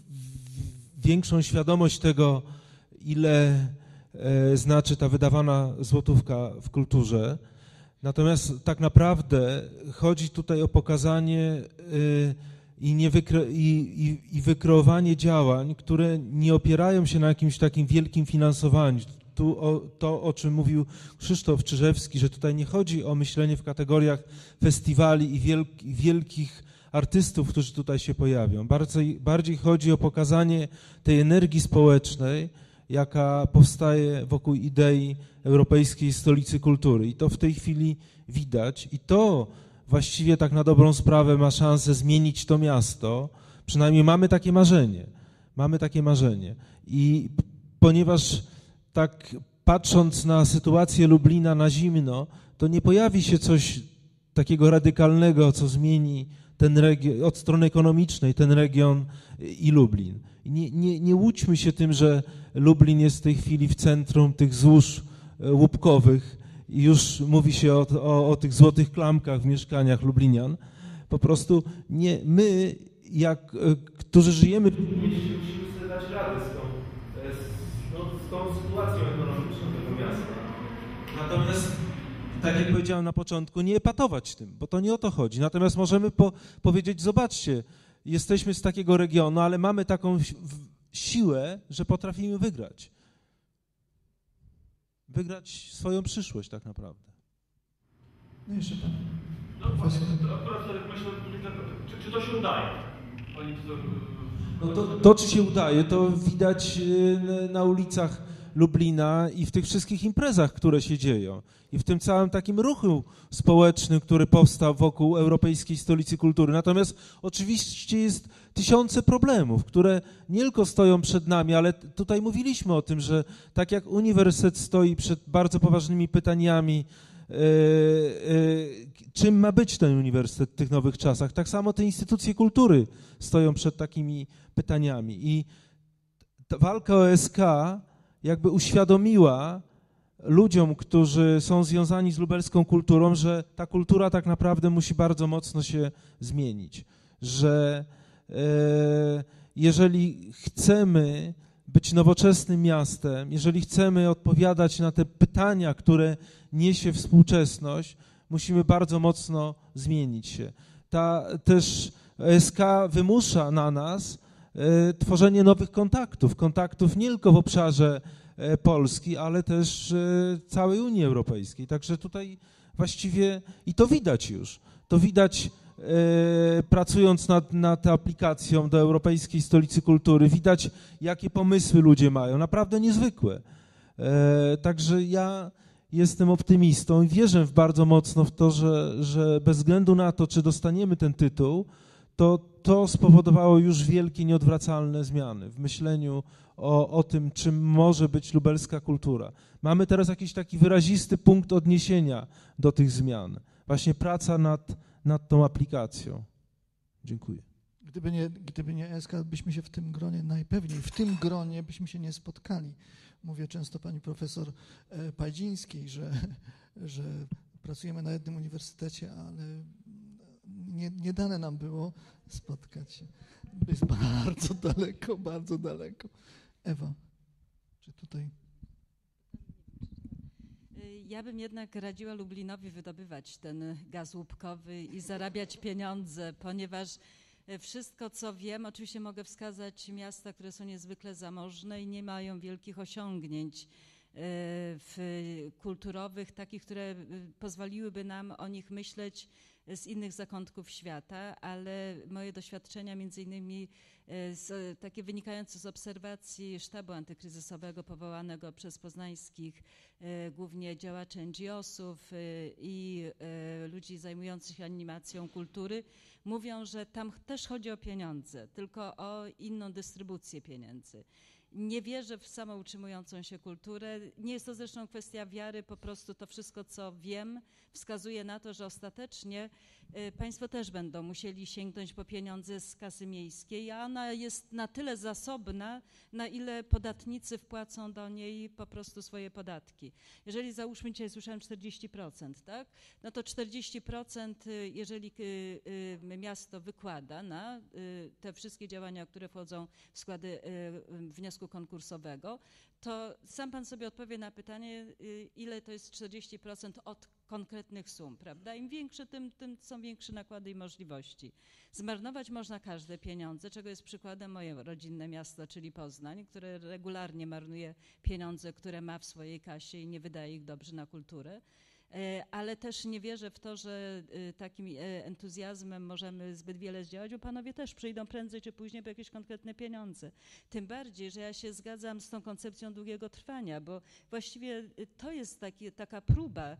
większą świadomość tego, ile znaczy ta wydawana złotówka w kulturze. Natomiast tak naprawdę chodzi tutaj o pokazanie i, nie wykre, i, i, i wykreowanie działań, które nie opierają się na jakimś takim wielkim finansowaniu. Tu o, to, o czym mówił Krzysztof Czyżewski, że tutaj nie chodzi o myślenie w kategoriach festiwali i wielki, wielkich artystów, którzy tutaj się pojawią. Bardziej, bardziej chodzi o pokazanie tej energii społecznej, jaka powstaje wokół idei Europejskiej Stolicy Kultury. I to w tej chwili widać. I to właściwie tak na dobrą sprawę ma szansę zmienić to miasto. Przynajmniej mamy takie marzenie. Mamy takie marzenie. I ponieważ tak patrząc na sytuację Lublina na zimno, to nie pojawi się coś takiego radykalnego, co zmieni ten region, od strony ekonomicznej ten region i Lublin. Nie, nie, nie łudźmy się tym, że Lublin jest w tej chwili w centrum tych złóż łupkowych i już mówi się o, o, o tych złotych klamkach w mieszkaniach lublinian. Po prostu nie, my, jak, którzy żyjemy... Musimy sobie dać radę z tą, z, no, z tą sytuacją ekonomiczną tego miasta. Natomiast, tak jak powiedziałem na początku, nie epatować tym, bo to nie o to chodzi. Natomiast możemy po, powiedzieć, zobaczcie, jesteśmy z takiego regionu, ale mamy taką siłę, że potrafimy wygrać. Wygrać swoją przyszłość tak naprawdę. No jeszcze pan. No właśnie, to akurat sobie myślę, czy, czy to się udaje? Pani no to, to, czy się udaje, to widać na ulicach Lublina i w tych wszystkich imprezach, które się dzieją. I w tym całym takim ruchu społecznym, który powstał wokół Europejskiej Stolicy Kultury. Natomiast oczywiście jest tysiące problemów, które nie tylko stoją przed nami, ale tutaj mówiliśmy o tym, że tak jak uniwersytet stoi przed bardzo poważnymi pytaniami, yy, yy, czym ma być ten uniwersytet w tych nowych czasach, tak samo te instytucje kultury stoją przed takimi pytaniami. I ta walka o S K jakby uświadomiła ludziom, którzy są związani z lubelską kulturą, że ta kultura tak naprawdę musi bardzo mocno się zmienić, że e, jeżeli chcemy być nowoczesnym miastem, jeżeli chcemy odpowiadać na te pytania, które niesie współczesność, musimy bardzo mocno zmienić się. Ta też S K wymusza na nas e, tworzenie nowych kontaktów, kontaktów nie tylko w obszarze Polski, ale też całej Unii Europejskiej. Także tutaj właściwie, i to widać już, to widać e, pracując nad, nad aplikacją do Europejskiej Stolicy Kultury, widać jakie pomysły ludzie mają, naprawdę niezwykłe. E, także ja jestem optymistą i wierzę w bardzo mocno w to, że, że bez względu na to, czy dostaniemy ten tytuł, to to spowodowało już wielkie, nieodwracalne zmiany w myśleniu o, o tym, czym może być lubelska kultura. Mamy teraz jakiś taki wyrazisty punkt odniesienia do tych zmian. Właśnie praca nad, nad tą aplikacją. Dziękuję. Gdyby nie, gdyby nie S K, byśmy się w tym gronie najpewniej, w tym gronie byśmy się nie spotkali. Mówię często pani profesor Pajdzińskiej, że, że pracujemy na jednym uniwersytecie, ale nie, nie dane nam było spotkać się. Jest bardzo daleko, bardzo daleko. Ewa, czy tutaj... Ja bym jednak radziła Lublinowi wydobywać ten gaz łupkowy i zarabiać pieniądze, ponieważ wszystko, co wiem, oczywiście mogę wskazać miasta, które są niezwykle zamożne i nie mają wielkich osiągnięć w kulturowych, takich, które pozwoliłyby nam o nich myśleć z innych zakątków świata, ale moje doświadczenia między innymi z, takie wynikające z obserwacji sztabu antykryzysowego powołanego przez poznańskich głównie działaczy N G O sów i ludzi zajmujących się animacją kultury, mówią, że tam też chodzi o pieniądze, tylko o inną dystrybucję pieniędzy. Nie wierzę w samoutrzymującą się kulturę. Nie jest to zresztą kwestia wiary, po prostu to wszystko, co wiem, wskazuje na to, że ostatecznie państwo też będą musieli sięgnąć po pieniądze z kasy miejskiej, a ona jest na tyle zasobna, na ile podatnicy wpłacą do niej po prostu swoje podatki. Jeżeli załóżmy, dzisiaj słyszałem czterdzieści procent, tak? No to czterdzieści procent, jeżeli miasto wykłada na te wszystkie działania, które wchodzą w składy wniosku konkursowego, to sam pan sobie odpowie na pytanie, ile to jest czterdzieści procent od konkretnych sum, prawda? Im większe, tym, tym są większe nakłady i możliwości. Zmarnować można każde pieniądze, czego jest przykładem moje rodzinne miasto, czyli Poznań, które regularnie marnuje pieniądze, które ma w swojej kasie i nie wydaje ich dobrze na kulturę. Ale też nie wierzę w to, że takim entuzjazmem możemy zbyt wiele zdziałać, bo panowie też przyjdą prędzej czy później po jakieś konkretne pieniądze. Tym bardziej, że ja się zgadzam z tą koncepcją długiego trwania, bo właściwie to jest taki, taka próba,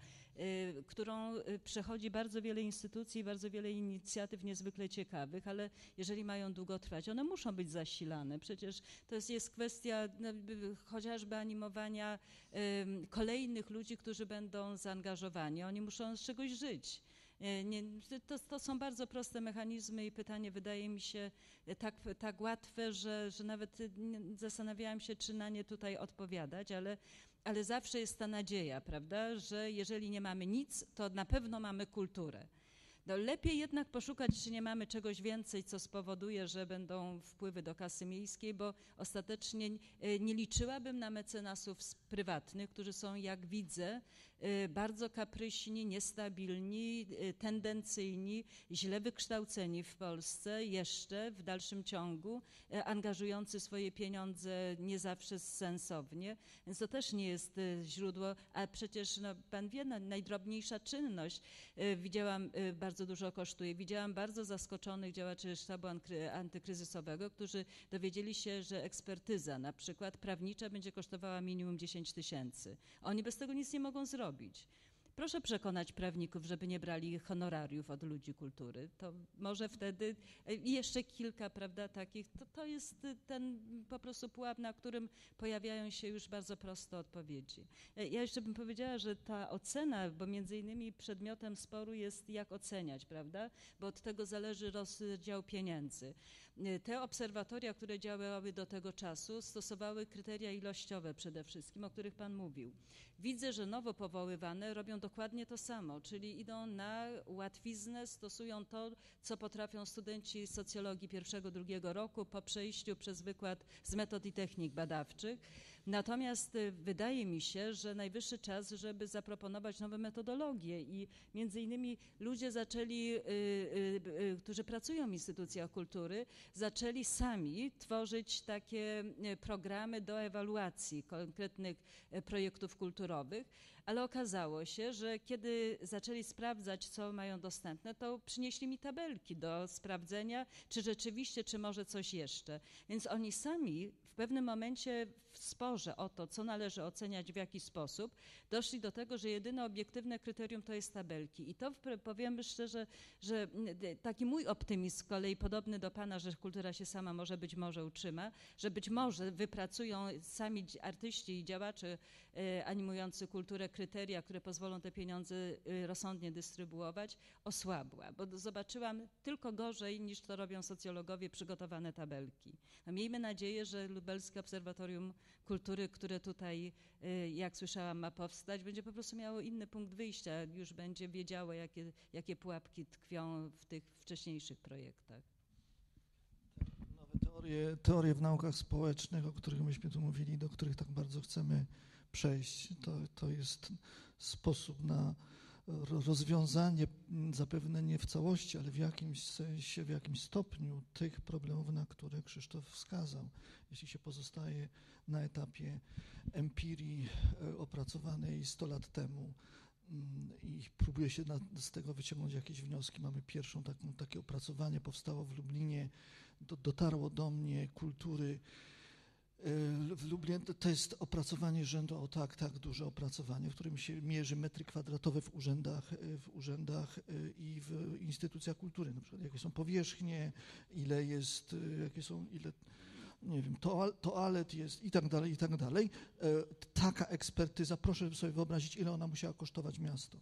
którą przechodzi bardzo wiele instytucji, bardzo wiele inicjatyw niezwykle ciekawych, ale jeżeli mają długo trwać, one muszą być zasilane. Przecież to jest, jest kwestia no, chociażby animowania kolejnych ludzi, którzy będą zaangażowani. Oni muszą z czegoś żyć. Nie, to, to są bardzo proste mechanizmy i pytanie wydaje mi się tak, tak łatwe, że, że nawet zastanawiałam się, czy na nie tutaj odpowiadać, ale, ale zawsze jest ta nadzieja, prawda, że jeżeli nie mamy nic, to na pewno mamy kulturę. No, lepiej jednak poszukać, czy nie mamy czegoś więcej, co spowoduje, że będą wpływy do kasy miejskiej, bo ostatecznie nie liczyłabym na mecenasów prywatnych, którzy są, jak widzę, bardzo kapryśni, niestabilni, tendencyjni, źle wykształceni w Polsce jeszcze w dalszym ciągu, angażujący swoje pieniądze nie zawsze sensownie, więc to też nie jest źródło, a przecież no, pan wie, no, najdrobniejsza czynność, widziałam, bardzo dużo kosztuje, widziałam bardzo zaskoczonych działaczy sztabu antykryzysowego, którzy dowiedzieli się, że ekspertyza na przykład prawnicza będzie kosztowała minimum dziesięć tysięcy. Oni bez tego nic nie mogą zrobić. Proszę przekonać prawników, żeby nie brali honorariów od ludzi kultury. To może wtedy i jeszcze kilka, prawda, takich, to, to jest ten po prostu pułap, na którym pojawiają się już bardzo proste odpowiedzi. Ja jeszcze bym powiedziała, że ta ocena, bo między innymi przedmiotem sporu jest jak oceniać, prawda, bo od tego zależy rozdział pieniędzy. Te obserwatoria, które działały do tego czasu, stosowały kryteria ilościowe przede wszystkim, o których pan mówił. Widzę, że nowo powoływane robią dokładnie to samo, czyli idą na łatwiznę, stosują to, co potrafią studenci socjologii pierwszego, drugiego roku po przejściu przez wykład z metod i technik badawczych. Natomiast wydaje mi się, że najwyższy czas, żeby zaproponować nowe metodologie i między innymi ludzie zaczęli, którzy pracują w instytucjach kultury, zaczęli sami tworzyć takie programy do ewaluacji konkretnych projektów kulturowych, ale okazało się, że kiedy zaczęli sprawdzać, co mają dostępne, to przynieśli mi tabelki do sprawdzenia, czy rzeczywiście, czy może coś jeszcze. Więc oni sami w pewnym momencie w sporze o to, co należy oceniać w jaki sposób, doszli do tego, że jedyne obiektywne kryterium to jest tabelki. I to powiem szczerze, że taki mój optymizm z kolei podobny do pana, że kultura się sama może być może utrzyma, że być może wypracują sami artyści i działacze animujący kulturę kryteria, które pozwolą te pieniądze rozsądnie dystrybuować, osłabła, bo zobaczyłam tylko gorzej niż to robią socjologowie przygotowane tabelki. No, miejmy nadzieję, że Lubelskie Obserwatorium Kultury, które tutaj, jak słyszałam, ma powstać, będzie po prostu miało inny punkt wyjścia, już będzie wiedziało, jakie, jakie pułapki tkwią w tych wcześniejszych projektach. Nowe teorie, teorie w naukach społecznych, o których myśmy tu mówili, do których tak bardzo chcemy przejść, to, to jest sposób na rozwiązanie, zapewne nie w całości, ale w jakimś sensie, w jakimś stopniu tych problemów, na które Krzysztof wskazał. Jeśli się pozostaje na etapie empirii opracowanej sto lat temu i próbuje się na, z tego wyciągnąć jakieś wnioski. Mamy pierwszą taką, takie opracowanie, powstało w Lublinie, do, dotarło do mnie kultury w Lublinie. To jest opracowanie rzędu, o tak, tak duże opracowanie, w którym się mierzy metry kwadratowe w urzędach, w urzędach i w instytucjach kultury. Na przykład jakie są powierzchnie, ile jest, jakie są, ile, nie wiem, toalet jest i tak dalej, i tak dalej. Taka ekspertyza, proszę sobie wyobrazić, ile ona musiała kosztować miasto.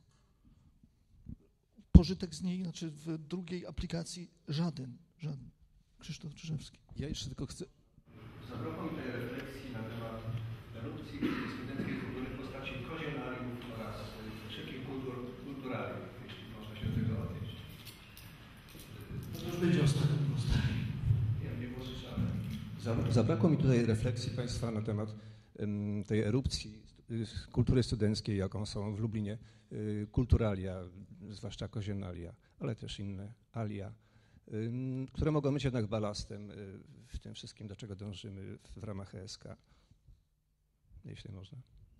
Pożytek z niej, znaczy w drugiej aplikacji żaden, żaden. Krzysztof Czyżewski. Ja jeszcze tylko chcę... Zabrakło mi tej refleksji na temat erupcji studenckiej kultury w postaci kozionariów oraz wszelkich kultur kulturalnych, jeśli można się do tego odnieść. To już będzie ostatni głos. Ja nie było słyszałem. Zabrakło mi tutaj refleksji Państwa na temat um, tej erupcji kultury studenckiej, jaką są w Lublinie y, kulturalia, zwłaszcza kozionalia, ale też inne alia, y, które mogą być jednak balastem y, w tym wszystkim, do czego dążymy w, w ramach E S K, jeśli można.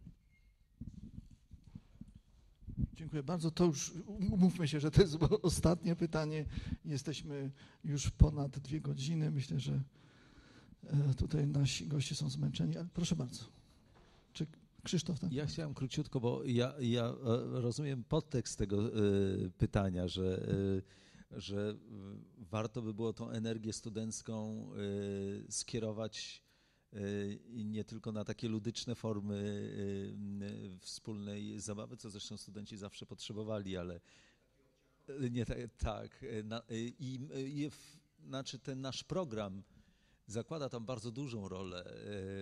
Dziękuję bardzo. To już umówmy się, że to jest ostatnie pytanie. Jesteśmy już ponad dwie godziny. Myślę, że tutaj nasi goście są zmęczeni, ale proszę bardzo. Czy Krzysztof? Tak? Ja chciałem króciutko, bo ja, ja rozumiem podtekst tego pytania, że, że warto by było tą energię studencką skierować nie tylko na takie ludyczne formy wspólnej zabawy, co zresztą studenci zawsze potrzebowali, ale nie tak. tak I, i znaczy ten nasz program zakłada tam bardzo dużą rolę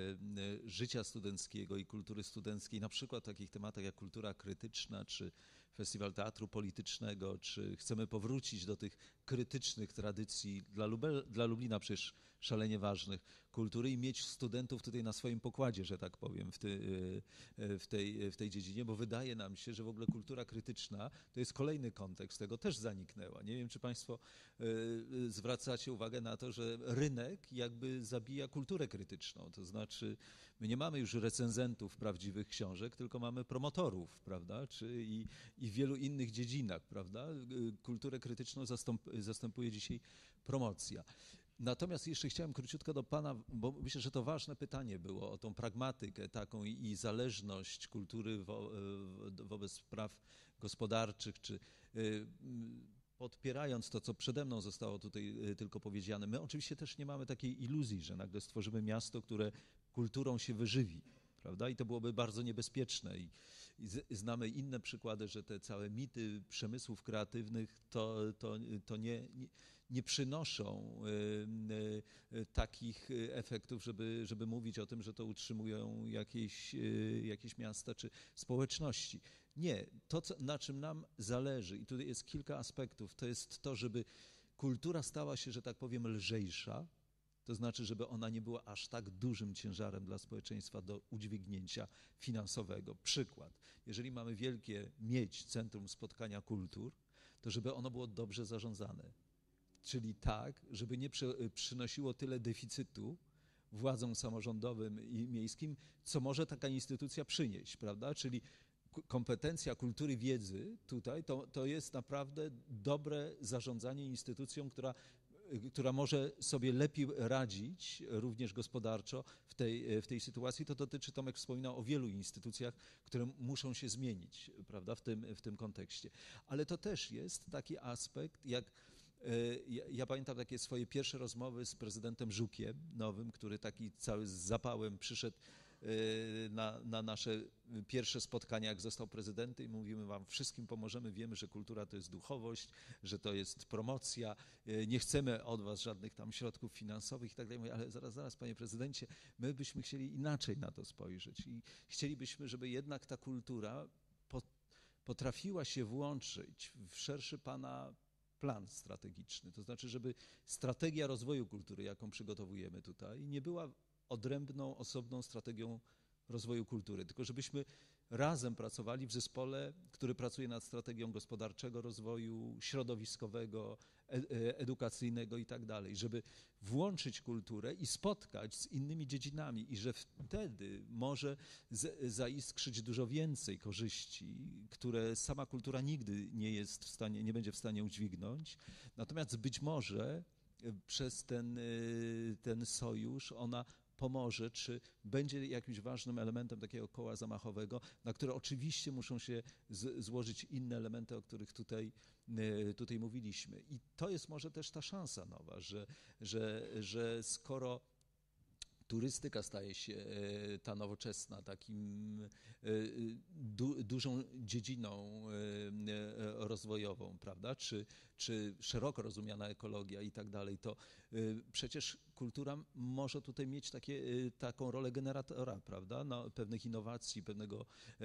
życia studenckiego i kultury studenckiej, na przykład w takich tematach jak kultura krytyczna, czy Festiwal Teatru Politycznego, czy chcemy powrócić do tych krytycznych tradycji dla, Lubel, dla Lublina przecież szalenie ważnych kultury i mieć studentów tutaj na swoim pokładzie, że tak powiem, w, ty, w, tej, w tej dziedzinie, bo wydaje nam się, że w ogóle kultura krytyczna to jest kolejny kontekst, tego też zaniknęła. Nie wiem, czy Państwo zwracacie uwagę na to, że rynek jakby zabija kulturę krytyczną, to znaczy my nie mamy już recenzentów prawdziwych książek, tylko mamy promotorów, prawda, czy i, i w wielu innych dziedzinach, prawda, kulturę krytyczną zastąp, zastępuje dzisiaj promocja. Natomiast jeszcze chciałem króciutko do Pana, bo myślę, że to ważne pytanie było o tą pragmatykę taką i, i zależność kultury wo, wobec spraw gospodarczych, czy y, podpierając to, co przede mną zostało tutaj tylko powiedziane. My oczywiście też nie mamy takiej iluzji, że nagle stworzymy miasto, które kulturą się wyżywi, prawda? I to byłoby bardzo niebezpieczne. I, i z, znamy inne przykłady, że te całe mity przemysłów kreatywnych to, to, to nie, nie, nie przynoszą y, y, takich efektów, żeby, żeby mówić o tym, że to utrzymują jakieś, y, jakieś miasta czy społeczności. Nie, to co, na czym nam zależy, i tutaj jest kilka aspektów, to jest to, żeby kultura stała się, że tak powiem, lżejsza, to znaczy, żeby ona nie była aż tak dużym ciężarem dla społeczeństwa do udźwignięcia finansowego. Przykład, jeżeli mamy wielkie mieć Centrum Spotkania Kultur, to żeby ono było dobrze zarządzane, czyli tak, żeby nie przy, przynosiło tyle deficytu władzom samorządowym i miejskim, co może taka instytucja przynieść, prawda? Czyli kompetencja kultury wiedzy tutaj to, to jest naprawdę dobre zarządzanie instytucją, która, która może sobie lepiej radzić również gospodarczo w tej, w tej sytuacji. To dotyczy, Tomek wspominał o wielu instytucjach, które muszą się zmienić, prawda, w tym, w tym kontekście. Ale to też jest taki aspekt, jak ja, ja pamiętam takie swoje pierwsze rozmowy z prezydentem Żukiem nowym, który taki cały z zapałem przyszedł Na, na nasze pierwsze spotkania, jak został prezydentem, i mówimy wam, wszystkim pomożemy, wiemy, że kultura to jest duchowość, że to jest promocja, nie chcemy od was żadnych tam środków finansowych i tak dalej, ale zaraz, zaraz, panie prezydencie, my byśmy chcieli inaczej na to spojrzeć i chcielibyśmy, żeby jednak ta kultura potrafiła się włączyć w szerszy pana plan strategiczny, to znaczy, żeby strategia rozwoju kultury, jaką przygotowujemy tutaj, nie była odrębną, osobną strategią rozwoju kultury, tylko żebyśmy razem pracowali w zespole, który pracuje nad strategią gospodarczego rozwoju, środowiskowego, edukacyjnego i tak dalej, żeby włączyć kulturę i spotkać z innymi dziedzinami i że wtedy może z, zaiskrzyć dużo więcej korzyści, które sama kultura nigdy nie jest w stanie, nie będzie w stanie udźwignąć. Natomiast być może przez ten, ten sojusz ona pomoże, czy będzie jakimś ważnym elementem takiego koła zamachowego, na które oczywiście muszą się z, złożyć inne elementy, o których tutaj, tutaj mówiliśmy. I to jest może też ta szansa nowa, że, że, że skoro turystyka staje się ta nowoczesna, takim du, dużą dziedziną rozwojową, prawda, czy, czy szeroko rozumiana ekologia i tak dalej, to przecież kultura może tutaj mieć takie, taką rolę generatora, prawda, no, pewnych innowacji, pewnego,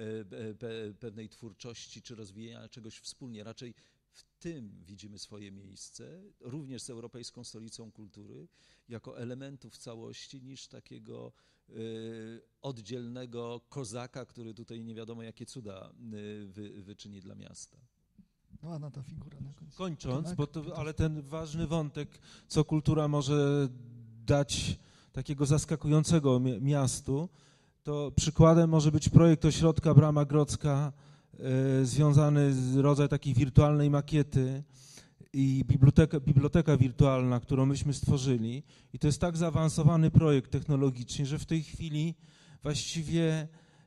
pe, pewnej twórczości, czy rozwijania czegoś wspólnie. Raczej w tym widzimy swoje miejsce, również z Europejską Stolicą Kultury, jako elementów całości, niż takiego y, oddzielnego kozaka, który tutaj nie wiadomo jakie cuda y, wy, wyczyni dla miasta. Ładna ta figura na końcu. Kończąc, tak? bo to, ale ten ważny wątek, co kultura może dać takiego zaskakującego miastu, to przykładem może być projekt Ośrodka Brama Grodzka, y, związany z rodzaj takiej wirtualnej makiety i biblioteka, biblioteka wirtualna, którą myśmy stworzyli. I to jest tak zaawansowany projekt technologicznie, że w tej chwili właściwie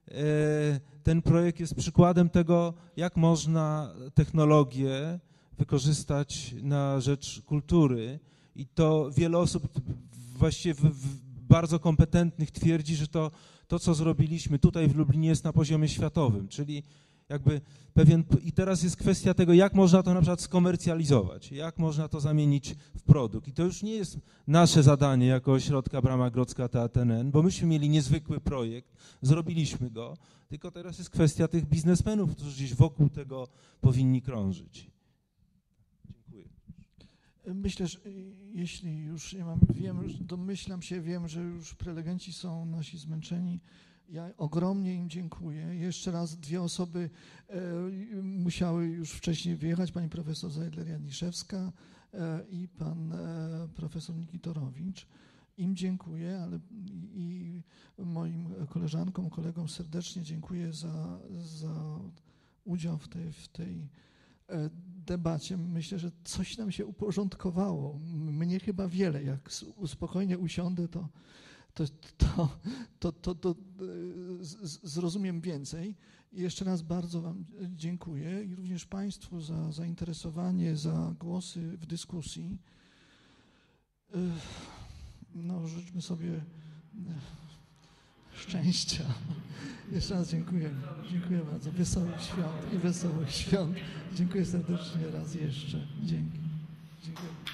e, ten projekt jest przykładem tego, jak można technologię wykorzystać na rzecz kultury. I to wiele osób właściwie w, w bardzo kompetentnych twierdzi, że to, to, co zrobiliśmy tutaj w Lublinie, jest na poziomie światowym, czyli jakby pewien, i teraz jest kwestia tego, jak można to na przykład skomercjalizować, jak można to zamienić w produkt. I to już nie jest nasze zadanie jako Ośrodka Brama Grodzka T A T N N, bo myśmy mieli niezwykły projekt, zrobiliśmy go, tylko teraz jest kwestia tych biznesmenów, którzy gdzieś wokół tego powinni krążyć. Dziękuję. Myślę, że jeśli już nie mam, wiem, domyślam się, wiem, że już prelegenci są nasi zmęczeni. Ja ogromnie im dziękuję. Jeszcze raz dwie osoby e, musiały już wcześniej wyjechać, pani profesor Zajdler-Janiszewska e, i pan e, profesor Nikitorowicz. Im dziękuję, ale i, i moim koleżankom, kolegom serdecznie dziękuję za, za udział w tej, w tej e, debacie. Myślę, że coś nam się uporządkowało. Mnie chyba wiele. Jak spokojnie usiądę, to To, to, to, to, to zrozumiem więcej. I jeszcze raz bardzo wam dziękuję i również państwu za zainteresowanie, za głosy w dyskusji. No, życzmy sobie szczęścia. Jeszcze raz dziękuję. Dziękuję bardzo. Wesołych świąt i wesołych świąt. Dziękuję serdecznie raz jeszcze. Dzięki. Dziękuję.